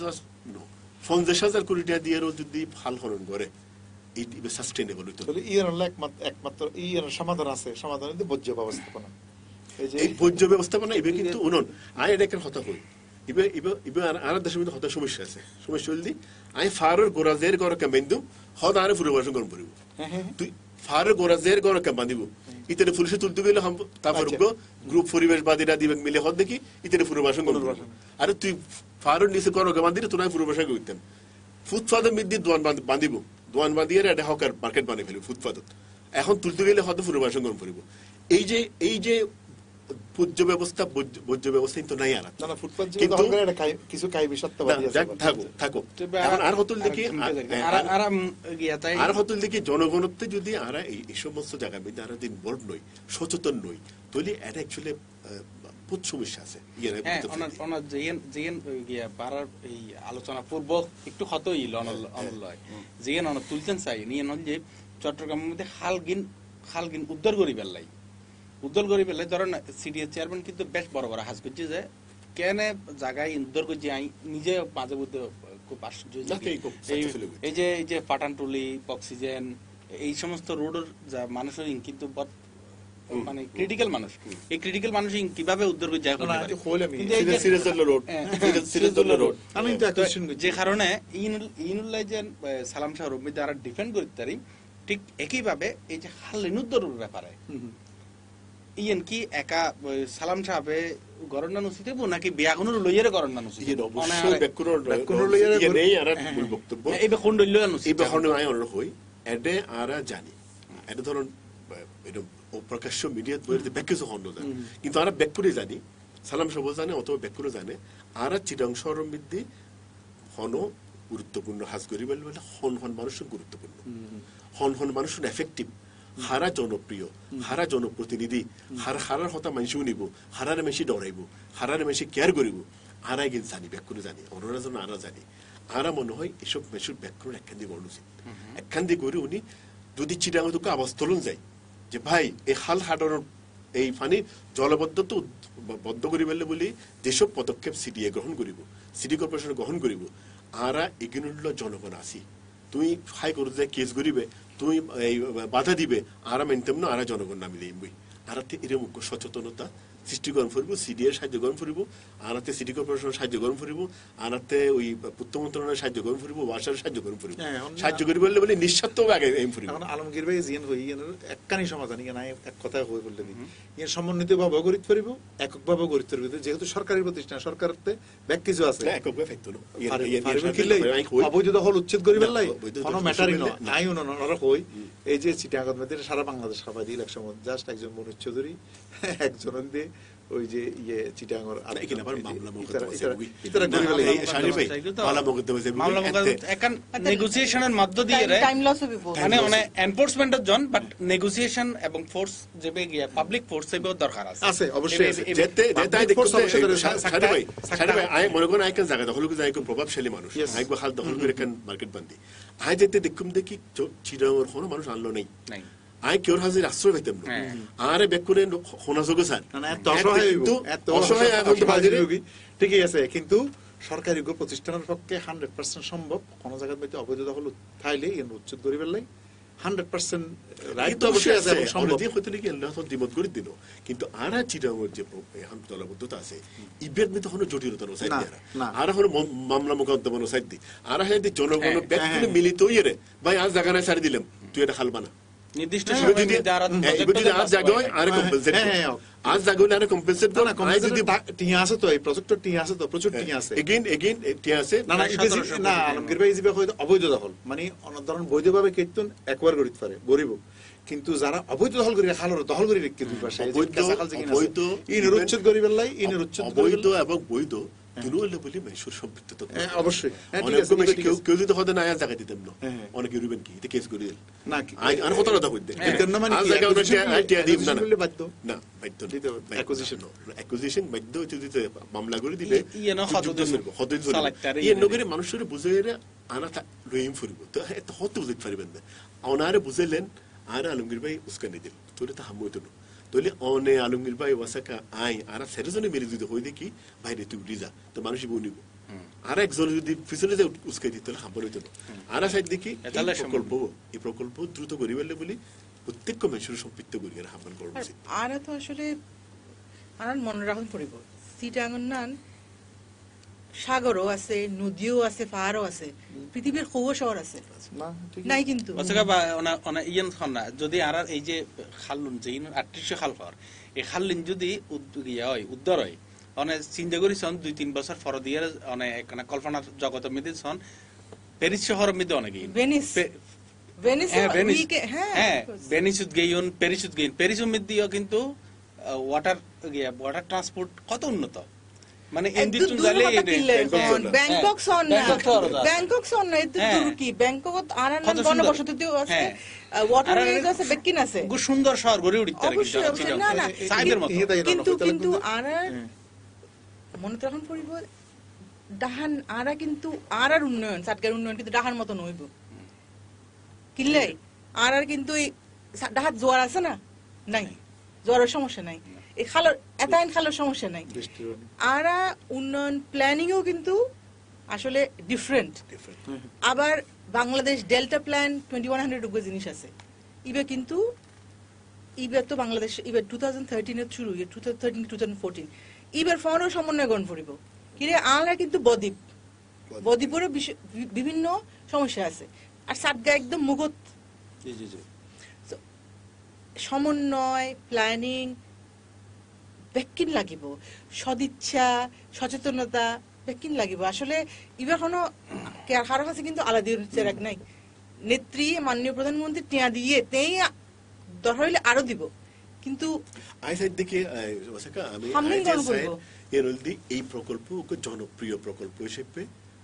৫,০০০ কোটি টাকা দিয়ে যদি ফাল খনন করে ইবে সাস্টেইনেবল হইতো একমাত্র সমাধান আছে সমাধান হইতে বর্জ্য ব্যবস্থাপনা এই বর্জ্য ব্যবস্থাপনা ইবে কিন্তু উনন আয় এটা একটা কথা কই ইবে আর দেশের মধ্যে হতার সমস্যা আছে সমস্যা হলি আমি ফারের গোরাজের গড় কামেন্দু হদ আরে ফুরবাসন করব পড়িব তুই ফারের গোরাজের গড় কাম বাঁধিব ইতে পুলিশে তুলতে গেলে তারপর গ্রুপ পরিবেশবাদীরা দিবে মিলে হদ দেখি ইতে ফুরবাসন করব আরে তুই ফারের নিচে গড় কাম বাঁধিলে তোরা ফুরবাসন করতেন ফুটপাতের মধ্যে দোয়ান বাঁধিব দোয়ান বাঁধিয়ে এটা হকার মার্কেট বানিয়ে ফেলব ফুটপাতত এখন তুলতে গেলে হদ ফুরবাসন করব পড়িব এই যে বর্জ্য ব্যবস্থা কিন্তু নাই আর কিছু কাইবি সত্যবাদী আছে থাকো এখন আর হতুল দেখি আর হতুল দেখি জনগণত্বে যদি আরা এই সমস্ত জায়গার মধ্যে আরা দিন বোর্ড নই সচেতন নই তাহলে এটা অ্যাকচুয়ালি বহুত সমস্যা আছে পাড়ার এই আলোচনা পূর্ব একটু হতই অনলয় জিয়েন তুলতেন চাই নিয়ে যে চট্টগ্রামের মধ্যে খালগিন উদ্ধার করি বেল্লাই উদ্ধার করি পেলে ধরেন সিডিএ চেয়ারম্যান কিন্তু বেশ বড় বড় হাজ করছে যে কেন জায়গায় উদ্ধার করছি আমি নিজে মাঝে মধ্যে খুব আশ্চর্য এই যে পাঠানটুলি অক্সিজেন এই সমস্ত রোডের যা মানুষের কিন্তু মানে ক্রিটিক্যাল মানুষ এই ক্রিটিক্যাল মানুষ কিভাবে উদ্ধার করে যায় যে কারণে ইনুল্লাহ যে সালাম শাহ রবি দ্বারা ডিফেন্ড করতে পারি ঠিক একইভাবে এই যে হালিন উদ্ধারের ব্যাপারে ইয়েন কি একা সালাম সাহেবে গরন্ডান উচিত নাকি বিয়াগুনোর লইয়ারে গরন্ডান উচিত অবশ্যই বেকুনোর লইয়ারে নেই আর মূল বক্তব্য এই বেকুন লইয়ান উচিত এই বেকুন আই অনর হই এডে আরা জানি এটা ধরুন এটা প্রকাশ্য মিডিয়াত বইতে বেকুজ হন না কিন্তু আরা বেকুরে জানি সালাম সাহেব জানে অথবা বেকুরে জানে আরা চিটাং শহরের মধ্যে হন গুরুত্বপূর্ণ হাজ করি বলে হন মানুষ গুরুত্বপূর্ণ হন মানুষ এফেক্টিভ হারা জনপ্রিয় হারা জনপ্রতিনিধি হারার হতা মানুষ নিব হারার মেশি ডরাইব হারার মেশি কেয়ার করিব আরা গিয়ে জানি ব্যাকুরে জানি অন্যরা যেন আরা জানি আরা মনে হয় এসব মেশুর ব্যাকুর একখান দিয়ে করা উচিত একখান দিয়ে করে উনি যদি চিটাঙ্গ তোকে আওয়াজ তোলন যায় যে ভাই এই হাল হাডর এই পানি জলবদ্ধতা বদ্ধ করি বললে বলি যেসব পদক্ষেপ সিডিএ গ্রহণ করিব সিটি কর্পোরেশন গ্রহণ করিব আরা এগিনুল্ল জনগণ আসি তুই হাই করে যে কেস করিবে তুই এই বাধা দিবে আরা মানতাম না আরা জনগণ নামিলে বই আরাতে এরকম সচেতনতা সৃষ্টি গরম ফুরব সিডিএর সাহায্য গরম ফুরব আনাতে সিটি কর্পোরেশনের সাহায্য গরম ফুরব আনাতে ওই পূর্ত মন্ত্রণালয়ের সাহায্য গরম ফুরব ওয়াসার সাহায্য গরম ফুরব সাহায্য করি বললে বলে নিঃস্বার্থভাবে আগে এম ফুরব এখন আলমগীর ভাই জিন হই একখানি সমাধান ইয়ে নাই এক কথায় হই বললে ইয়ে সমন্বিত ভাবে গরিত ফুরব একক ভাবে গরিত ফুরব যেহেতু সরকারি প্রতিষ্ঠান সরকারতে ব্যাক কিছু আছে একক ভাবে ফেক্ত না অবৈধ দখল উচ্ছেদ করি বললাই কোনো ম্যাটারই না নাই ওনারা হই এই যে চিটাগাং মধ্যে সারা বাংলাদেশ সবাই ইলেকশন জাস্ট একজন মনোজ চৌধুরী একজন দিয়ে ওই যে ইয়ে চিটাঙ্গর নেগোসিয়েশনের মধ্য দিয়ে মানে মানে এনফোর্সমেন্টের জন বাট নেগোসিয়েশন এবং ফোর্স যেবে গিয়া পাবলিক ফোর্স সেবেও দরকার আছে আছে অবশ্যই যেতে যেতে ফোর্স অবশ্যই সাড়ে ভাই আই মনে করেন আইকান জায়গা দখল করে যায় কোন প্রভাবশালী মানুষ আইকো হাল দখল করে কান মার্কেট বান্দি আই যেতে দেখুম দেখি চিটাঙ্গর কোনো মানুষ আনলো নাই আই কেউ হাজির আশ্রয় পাইতাম না আরে বেকুনে হোনা যোগ স্যার না, না, এত অসহায় হইব, এত অসহায় এখন তো বাজিরে রোগী, ঠিকই আছে, কিন্তু সরকারি প্রতিষ্ঠানের পক্ষে 100% সম্ভব কোন জায়গার মধ্যে অবৈধ দখল থাইলে এর উচ্ছেদ করি ফেললে 100% রাইট তো অবশ্যই আছে এবং সম্ভব। দিয়ে হইতে নাকি আল্লাহ তো দ্বিমত করে দিল, কিন্তু আরা চিটাঙ্গের যে এখন দলবদ্ধতা আছে ইবের মধ্যে কোনো জটিলতা নয় সাইড দিয়ে না। আর হলো মামলা মোকদ্দমা সাইড দি আর হ্যাঁ জনগণ ব্যক্তি মিলিত ইয়ে ভাই আজ জায়গা নাই ছাড়ি দিলাম তুই এটা খালবা না নির্দিষ্ট এবার সময় যদি মধ্যে আজ জায়গা হয় আরে কম্পেনসেট আজ জায়গা হলে আরে কম্পেনসেট না, যদি টিয়া আছে তো এই প্রজেক্টর টিয়া আছে তো প্রচুর টিয়া আছে। এগেইন টিয়া আছে না না না আলমগীর ভাই জিবে হয়তো অবৈধ দখল মানে অনধরণ বৈধভাবে কেতন একবার করিতে পারে গরিব, কিন্তু যারা অবৈধ দখল করি খালর দখল করি রেখে দুই পাশে অবৈধ ইনের উচ্ছেদ করি বেলাই ইনের উচ্ছেদ অবৈধ এবং বৈধ দুনো হলে বলি মেশুর সম্পৃক্ততা অবশ্যই কেউ যদি হতে না জায়গা দিতেন না অনেকে রুবেন কি কেস করে দিল না আর কত কথা হইতে মানে বাধ্য না বাধ্য অ্যাকুজিশন বাধ্য যদি মামলা করে দিলে ইয়ে নগরে মানুষের বুঝে আনা রহিম ফুরব তো এত হতে বুঝতে পারবেন না অনারে বুঝাইলেন আর আলমগীর ভাই উস্কানি দিল তোরে তো হাম হইতো না তাহলে অনে আলমগীর ভাই ওয়াসাকা আই আর সেরজনে মেরে যদি হই দেখি বাইরে তুই উড়ি যা তো মানুষ বনিব আর একজন যদি পিছনে যে উস্কাই দিত তাহলে হাম্বল হইতো না আর সাইড দেখি এই প্রকল্প দ্রুত করি বললে বলি প্রত্যেক মানুষের সম্পৃক্ত করি আর হাম্বল করা উচিত। আর তো আসলে আর মনে রাখুন পড়িব চিটাঙ্গন নান সাগরও আছে, নদীও আছে, পাহাড়ও আছে, পৃথিবীর কৌয় শহর আছে নাই, কিন্তু যদি আর এই যে খালুন যে 3800 খাল পাওয়ার এই খালুন যদি উদ্ধার হয় অনেক চিন্তা করেছেন 2-3 বছর পর দিয়ে অনেক কল্পনার জগত মধ্যে সন প্যারিস শহরের মধ্যে অনেকে প্যারিস মধ্যেও কিন্তু ওয়াটার ট্রান্সপোর্ট কত উন্নত মানে ব্যাংকক সন না তুর্কি ব্যাংকক আর জনবসতি আছে, ওয়াটারওয়েজ আছে, বেকিন আছে, সুন্দর শহর গড়ে উঠতে না না কিন্তু আর মনে রাখুন পড়িব ডাহান আরা কিন্তু আর উন্নয়ন সাতগার উন্নয়ন কিন্তু ডাহার মতো নইব কিনলে আর কিন্তু এই ডাহাত জোয়ার আছে না নাই, জোয়ারের সমস্যা নাই, এই খালের এতাইন খালের সমস্যা নাই, আরা উন্নয়ন প্ল্যানিংও কিন্তু আসলে ডিফারেন্ট। আবার বাংলাদেশ ডেল্টা প্ল্যান 2100 জিনিস আছে ইবে কিন্তু ইবে তো বাংলাদেশ ইবে 2013 এর শুরু 2013-2014 ইবের ফোনও সমন্বয় গ্রহণ করিব কিরে আমরা কিন্তু বদ্বীপের বিভিন্ন সমস্যা আছে আর সাতগা একদম মুগত সমন্বয় প্ল্যানিং বেকিন লাগিব, সদিচ্ছা সচেতনতা বেকিন লাগিব। আসলে ইবার কোনো কারো কাছে কিন্তু আলাদা চেরাক নাই, নেত্রী মাননীয় প্রধানমন্ত্রী টিয়া দিয়ে তেই দরকার হইলে আরো দিব, কিন্তু এই প্রকল্প জনপ্রিয় প্রকল্প হিসেবে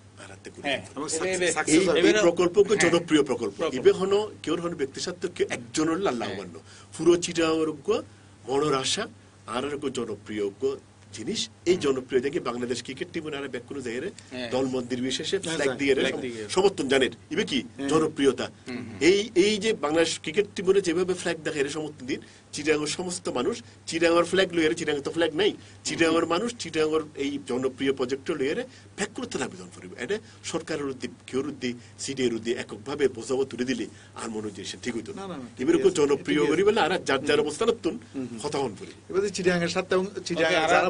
জনপ্রিয় প্রকল্প ইবে হনো কেউ ব্যক্তি স্বার্থ একজনের লাভবান পুরো চিটাঙ্গের মনের আশা আর জনপ্রিয় জিনিস। এই জনপ্রিয় দেখে বাংলাদেশ ক্রিকেট টিম আর ব্যাক কোনো জায়গায় দল মন্দির বিশেষে ফ্ল্যাগ দিয়ে সমর্থন জানেন ইবে কি জনপ্রিয়তা। এই যে বাংলাদেশ ক্রিকেট টিমের যেভাবে ফ্ল্যাগ দেখে এর সমর্থন দিন চিটাঙ্গের সমস্ত মানুষ চিটাঙ্গের ফ্ল্যাগ লইয়ারে, চিটাঙ্গ তো ফ্ল্যাগ নাই, চিটাঙ্গের মানুষ চিটাঙ্গের এই জনপ্রিয় প্রজেক্ট লইয়ারে ব্যাক করতে আবেদন করিব। এটা সরকারের উদ্যোগ কেউর উদ্যোগ সিডিএর উদ্যোগ এককভাবে বোঝাবো তুলে দিলে আর মনে হচ্ছে সে ঠিক হইতো না। এবার জনপ্রিয় করি বলে আর যার যার অবস্থান হতাহন করি এবার চিটাঙ্গের সাথে চিটাঙ্গের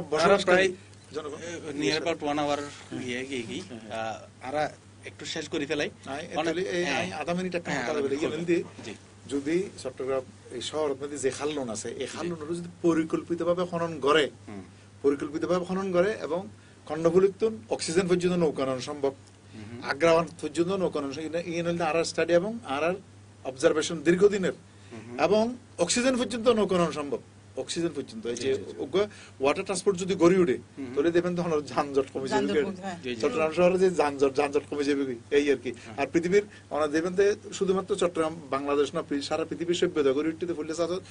একটু শেষ করে ফেলাই আধা মিনিট একটা যদি চট্টগ্রাম এই শহর মধ্যে যে খালন আছে এই খালন যদি পরিকল্পিতভাবে খনন করে এবং খণ্ডফুলিতুন অক্সিজেন পর্যন্ত নৌকানন সম্ভব, আগ্রাওয়ান পর্যন্ত নৌকানন আর স্টাডি এবং আর অবজারভেশন দীর্ঘদিনের এবং অক্সিজেন পর্যন্ত নৌকানন সম্ভব, অক্সিজেন পর্যন্ত এই যে ওয়াটার ট্রান্সপোর্ট যদি গড়ে উঠে তাহলে দেখবেন তখন যানজট কমে যাবে, চট্টগ্রাম শহরে যে যানজট কমে যাবে এই আর কি। আর পৃথিবীর দেখবেন শুধুমাত্র চট্টগ্রাম বাংলাদেশ না সারা পৃথিবীর সভ্যতা গড়ে উঠতে ফুললে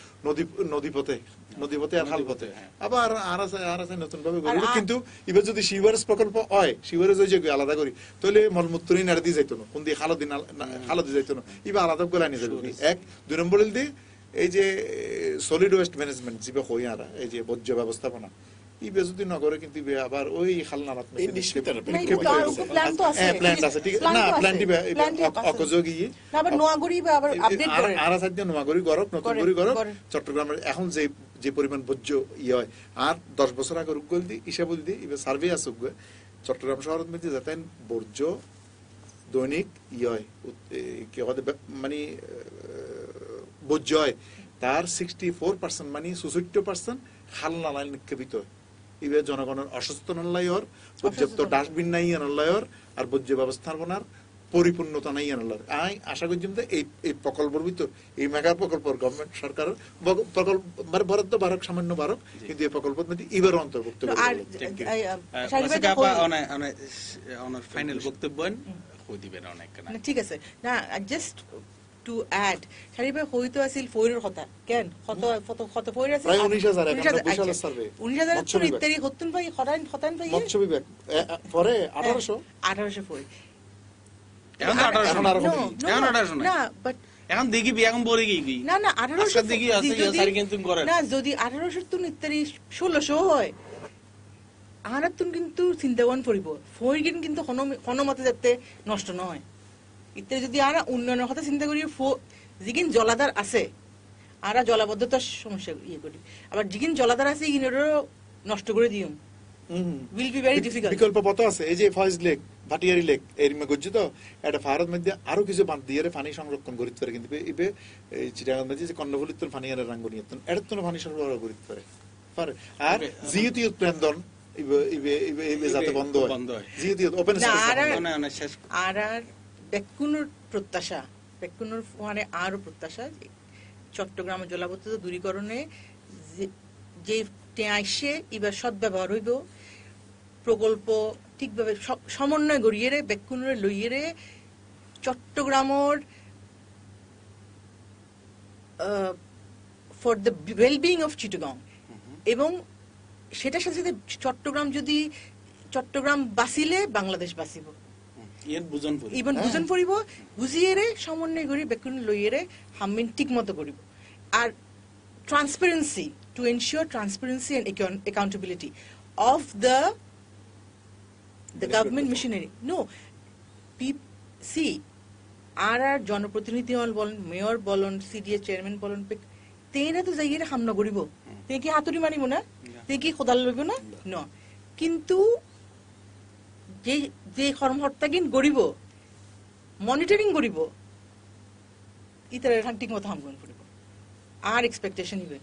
নদীপথে আর হালপথে আবার আর আছে নতুন ভাবে গড়ে উঠে। কিন্তু এবার যদি সিওয়ারেজ প্রকল্প হয় সিওয়ারেজ ওই যে আলাদা করি তাহলে মলমূত্র নাড়া দিয়ে যাইতো না, কোন দিয়ে খালো দিয়ে যাইতো না, এবার আলাদা করে আনিয়ে যাবে। 1 2 নম্বর দিয়ে এই যে সলিড ওয়েস্ট ম্যানেজমেন্ট যিবে হই আরা এই যে বর্জ্য ব্যবস্থাপনা ইবে যদি নগরে কিন্তু ইবে আবার ওই খালনারাত এই নিশ্চিতার না, কিন্তু তার উপর plan তো আছে। প্ল্যান আছে ঠিক Plan না তো আছে। প্ল্যান দিবে Plan তো আছে। অকযোগী না, আবার নোয়াগুড়ি বা আবার আপডেট করে। আরা সাধ্য নোয়াগরি গরক নতুন করে, গরি গরক করে। চট্টগ্রামের এখন যে যে পরিমাণ বর্জ্য হয় আর 10 বছর আগে উগল দি হিসাব দি ইবে সার্ভে আছে উগল চট্টগ্রাম শহরের মধ্যে যাতে বর্জ্য দৈনিক হয় কি হয় মানে বর্জ্য হয় তার 64% মানে 66% খাল নালায় নিক্ষেপিত হয় ইবে জনগণের অসচেতন হর পর্যাপ্ত ডাস্টবিন নাই হর আর বর্জ্য ব্যবস্থাপনার পরিপূর্ণতা নাই আনার আমি আশা করছি যে এই প্রকল্পের ভিতর এই মেগা প্রকল্প গভর্নমেন্ট সরকার প্রকল্প মানে বরাদ্দ বারক সামান্য বারক কিন্তু এই প্রকল্পের মধ্যে এবার অন্তর্ভুক্ত আর মাসিকা আপা অনার ফাইনাল বক্তব্য হই দিবেন অনেক না ঠিক আছে না জাস্ট টু অ্যাড শারিবে হইতো আছিল ফয়রের কথা কেন কত ফয়র আছে প্রায় 19,000 এখন 20,000 সার্ভে 19,000 তো ইত্যাদি হতুন ভাই হতান ভাই মৎস্য বিভাগ পরে 1800 ফয় এখন তো 1800 এখন আরো কমে গেছে। এখন 1800 না বাট এখন দেখি এখন বলে গই না 1800 আজকাল দেখি আছে সারি কিন্তু করে না যদি 1800 তুন ইত্যাদি 1600 হয় আহার তুন কিন্তু চিন্তাবান পড়িব ফয় কিন্তু হনমতে যাতে নষ্ট নয় ইত্যাদি যদি আরা উন্নয়নের কথা চিন্তা করি যিগিন জলাধার আছে আরা জলাবদ্ধতার সমস্যা ইয়ে করি আবার যিগিন জলাধার আছে ইগিনেরও নষ্ট করে দিও will be very difficult বিকল্প পথ আছে এই যে ফয়েজ লেক ভাটিয়ারি লেক এর মধ্যে তো এটা ভারত মধ্যে আরো কিছু বাঁধ দিয়ে পানি সংরক্ষণ করিতে পারে কিন্তু ইবে এই চিটাগাং মধ্যে যে কর্ণফুলির পানি আর রাঙ্গুনিয়তন এর তো পানি সরবরাহ করিতে পারে পারে আর জিওতীয় প্রেন্দন ইবে ইবে ইবে ইবে যাতে বন্ধ হয় জিওতীয় ওপেন না, সোর্স আর বেকুনুর প্রত্যাশা বেকুনুর মানে আরো প্রত্যাশা যে চট্টগ্রামের জলাবদ্ধতা দূরীকরণে যে টেঁয়াইসে এবার সদ্ব্যবহার হইব প্রকল্প ঠিকভাবে সমন্বয় গড়িয়ে রে বেকুনুরে লইয়ে রে চট্টগ্রামের for the wellbeing of Chittagong এবং সেটার সাথে সাথে চট্টগ্রাম বাঁচিলে বাংলাদেশ বাঁচিব ইভেন বুঝন পড়িব বুঝিয়ে রে সমন্বয় করি বেকুন লইয়ে রে হামিন ঠিক মতো করিব আর transparency to ensure transparency and accountability of the government machinery নো সি আর জনপ্রতিনিধি বলেন মেয়র বলেন সিডিএ চেয়ারম্যান বলেন তেরা তো যাই হামনা করিব তে কি হাতুড়ি মারিব না তে কি খোদাল লইব না ন কিন্তু যে কর্মকর্তাগিন গরিব মনিটরিং করিব ইতার ঠিক মতো হামগুন করিব আর এক্সপেকটেশন ইবে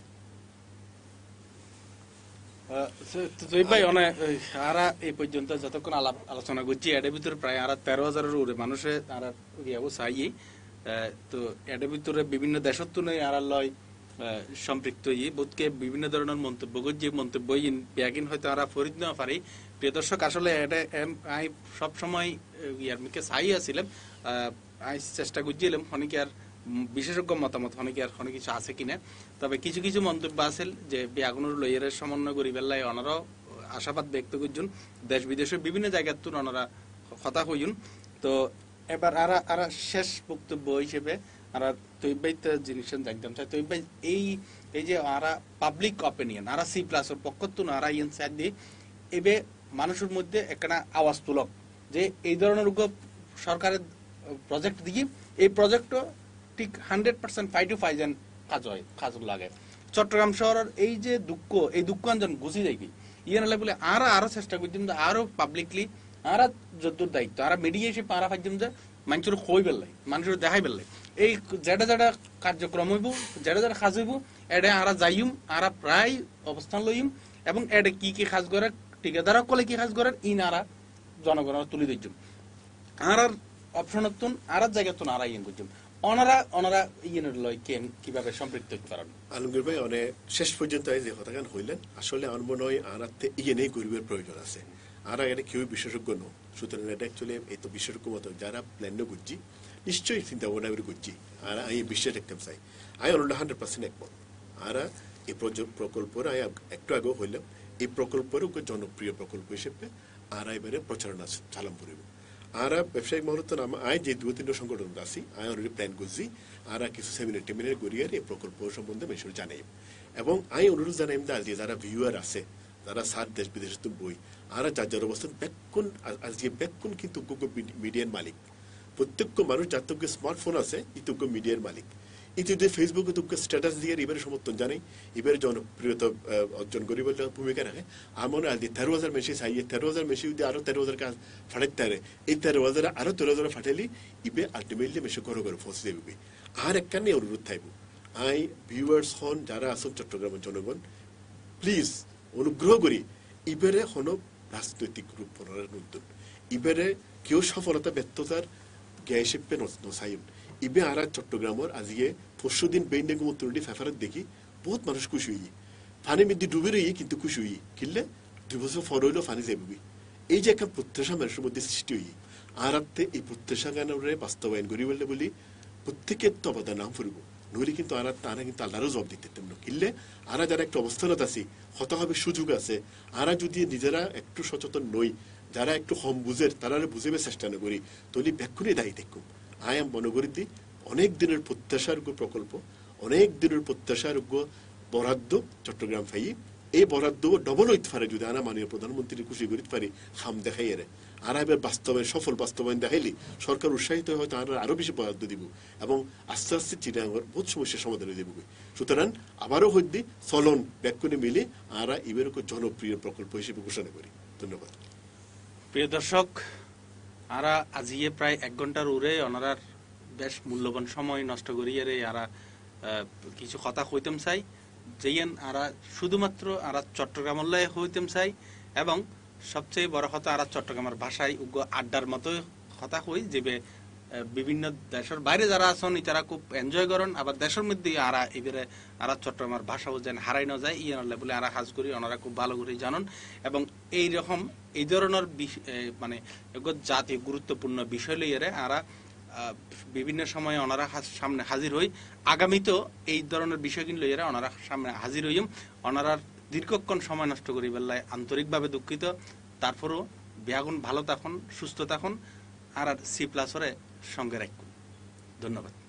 জয় ভাই অনেক আরা এই পর্যন্ত যতক্ষণ আলোচনা করছি এর ভিতরে প্রায় আরা 13,000-এর উপরে মানুষে আরা ইয়াও চাই তো এর ভিতরে বিভিন্ন দেশত তুলে আরা লয় সম্পৃক্ত বোধকে বিভিন্ন ধরনের মন্তব্য যে মন্তব্য ব্যাগিন হয়তো আরা ফরিদ না পারি প্রিয় দর্শক আসলে এটা আমি সবসময় ইয়ার মুখে চাই আসছিলাম আমি চেষ্টা করছিলাম অনেকে আর বিশেষজ্ঞ মতামত অনেকে আর অনেক কিছু আছে কিনা তবে কিছু কিছু মন্তব্য আছে যে ব্যাগুনের লইয়ের সমন্বয় করি বেলায় ওনারাও আশাবাদ ব্যক্ত করছেন দেশ বিদেশের বিভিন্ন জায়গার তুন ওনারা কথা হইন তো এবার আরা শেষ বক্তব্য হিসেবে আর তৈবাই জিনিস জানতাম চাই তৈবাই এই যে আরা পাবলিক অপিনিয়ন আরা সি প্লাসের পক্ষ তুন আরা ইন সাইড দিয়ে এবে মানুষের মধ্যে একটা আওয়াজ তুলক যে এই ধরনের সরকারের প্রজেক্ট দিয়ে এই প্রজেক্টও ঠিক 100% 5 কাজ হয় কাজ লাগে চট্টগ্রাম শহরের এই যে এই দুঃখ আন্দোলন গুছি যায় কি ইয়ে বলে আরো চেষ্টা করছিলাম যে আরো পাবলিকলি আরা যদ্দুর দায়িত্ব আরা মিডিয়া এসে পারা পাইছিলাম যে মানুষের হই বেললাই মানুষের দেখাই বেললাই এই যেটা কার্যক্রম হইব যেটা কাজ হইব এটা আরা যাইম আরা প্রায় অবস্থান লইম এবং এটা কি কাজ করে ঠিকাদারা কলে কি কাজ করেন আরা জনগণের তুলে দিচ্ছেন আর অপশন আর জায়গাতুন আরা ইয়ে করছেন ওনারা ইয়েনের লয় কিভাবে সম্পৃক্ত হতে পারেন আলমগীর ভাই অনেক শেষ পর্যন্ত যে কথাখান হইলেন আসলে আমার মনে হয় আনাতে ইয়ে নেই গরিবের প্রয়োজন আছে আর এটা কেউ বিশেষজ্ঞ নো সুতরাং এটা অ্যাকচুয়ালি এই তো বিশেষজ্ঞ মতো যারা প্ল্যান করছি নিশ্চয়ই চিন্তা ভাবনা করে করছি আর আমি বিশ্বাস রাখতে চাই আমি অলরেডি 100% একমত আর এই প্রকল্পের আমি একটু আগেও হইলাম এই প্রকল্পের জনপ্রিয় প্রকল্প হিসেবে আর এবারে প্রচারণা চালান করিব আরা ব্যবসায়িক মহলত আয় যে 2-3 সংগঠন আছি আয় অলরেডি প্ল্যান করছি আরা কিছু সেমিনার টেমিনার করিয়ার এই প্রকল্প সম্বন্ধে মেসুর জানাই এবং আই অনুরোধ জানাই যে যারা ভিউয়ার আছে যারা সার দেশ বিদেশ বই আরা যার অবস্থান বেকুন আজকে বেকুন কিন্তু মিডিয়ার মালিক প্রত্যেক মানুষ যার তোকে স্মার্টফোন আছে ইতুজ্ঞ মিডিয়ার মালিক ইতিমধ্যে ফেসবুকে তোকে স্ট্যাটাস দিয়ে এবারে সমর্থন জানাই এবারে জনপ্রিয়তা অর্জন করি বলে ভূমিকা রাখে আমার আজ 13,000 মেশি চাই 13,000 মেশি যদি আরো 13,000 কাজ ফাটাইতে পারে এই 13,000 আরো 13,000 ফাটাইলি ইবে আলটিমেটলি মেশি ঘরে ঘরে পৌঁছে দেবে আর একখানে অনুরোধ থাকবো আই ভিউয়ার্স হন যারা আসুন চট্টগ্রামের জনগণ প্লিজ অনুগ্রহ করি ইবারে হন রাজনৈতিক রূপ নতুন ইবারে কেউ সফলতা ব্যর্থতার গ্যাসেপে নসাইন ইবে আরা চট্টগ্রামের আজকে পরশুদিন বেইনে গুমতুলটি ফেফারত দেখি বহুত মানুষ খুশি হই ফানি মিদ্দি ডুবে রই কিন্তু খুশি হই কিনলে 2 বছর পর হইলো ফানি যাবি এই যে একটা প্রত্যাশা মানুষের মধ্যে সৃষ্টি হই আর এই প্রত্যাশা গানরে বাস্তবায়ন করি বলি প্রত্যেকের তো অবদান নাম ফুরব নইলে কিন্তু তারা কিন্তু আল্লাহরও জবাব দিতে তেমন কিনলে আরা যারা একটা অবস্থানত আছি হতভাবে সুযোগ আছে আরা যদি নিজেরা একটু সচেতন নই যারা একটু কম বুঝের তারা বুঝেবে চেষ্টা না করি তৈলি ব্যাকুনি দায়ী দেখুন আই এম মনে করি দি অনেক দিনের প্রত্যাশার প্রকল্প অনেক দিনের প্রত্যাশার বরাদ্দ চট্টগ্রাম ফাই এই বরাদ্দ ডবল হইতে পারে যদি আনা মাননীয় প্রধানমন্ত্রী খুশি করিতে পারি খাম দেখাই এর আর এবার বাস্তবায়ন সফল বাস্তবায়ন দেখাইলি সরকার উৎসাহিত হয়তো আরো বেশি বরাদ্দ দিব এবং আস্তে আস্তে চিটাঙ্গর বহুত সমস্যার সমাধান দিব সুতরাং আবারও হইদি চলন ব্যাকুনি মিলে আরা এবার জনপ্রিয় প্রকল্প হিসেবে ঘোষণা করি ধন্যবাদ প্রিয় দর্শক আরা আজিয়ে প্রায় 1 ঘন্টার উড়ে ওনারার বেশ মূল্যবান সময় নষ্ট করিয়ে আরা কিছু কথা হইতাম চাই যেন আরা শুধুমাত্র আরা চট্টগ্রামে হইতাম চাই এবং সবচেয়ে বড় কথা আরা চট্টগ্রামের ভাষায় উগ্র আড্ডার মতো কথা হই যে বিভিন্ন দেশের বাইরে যারা আছেন তারা খুব এনজয় করেন আবার দেশের মধ্যে আরা এবারে আরা চট্টগ্রামের ভাষাও যেন হারাই না যায় ইয়ে বলে আরা হাজ করি ওনারা খুব ভালো করে জানেন এবং এই রকম এই ধরনের মানে জাতীয় গুরুত্বপূর্ণ বিষয় লইয়ে আরা বিভিন্ন সময়ে ওনারা সামনে হাজির হই আগামীতেও এই ধরনের বিষয়গুলো লইয়ে ওনারা সামনে হাজির হইম ওনারার দীর্ঘক্ষণ সময় নষ্ট করি বেলায় আন্তরিকভাবে দুঃখিত তারপরও বেগুন ভালো থাকুন সুস্থ থাকুন আর C+'রে সঙ্গে রাখুন ধন্যবাদ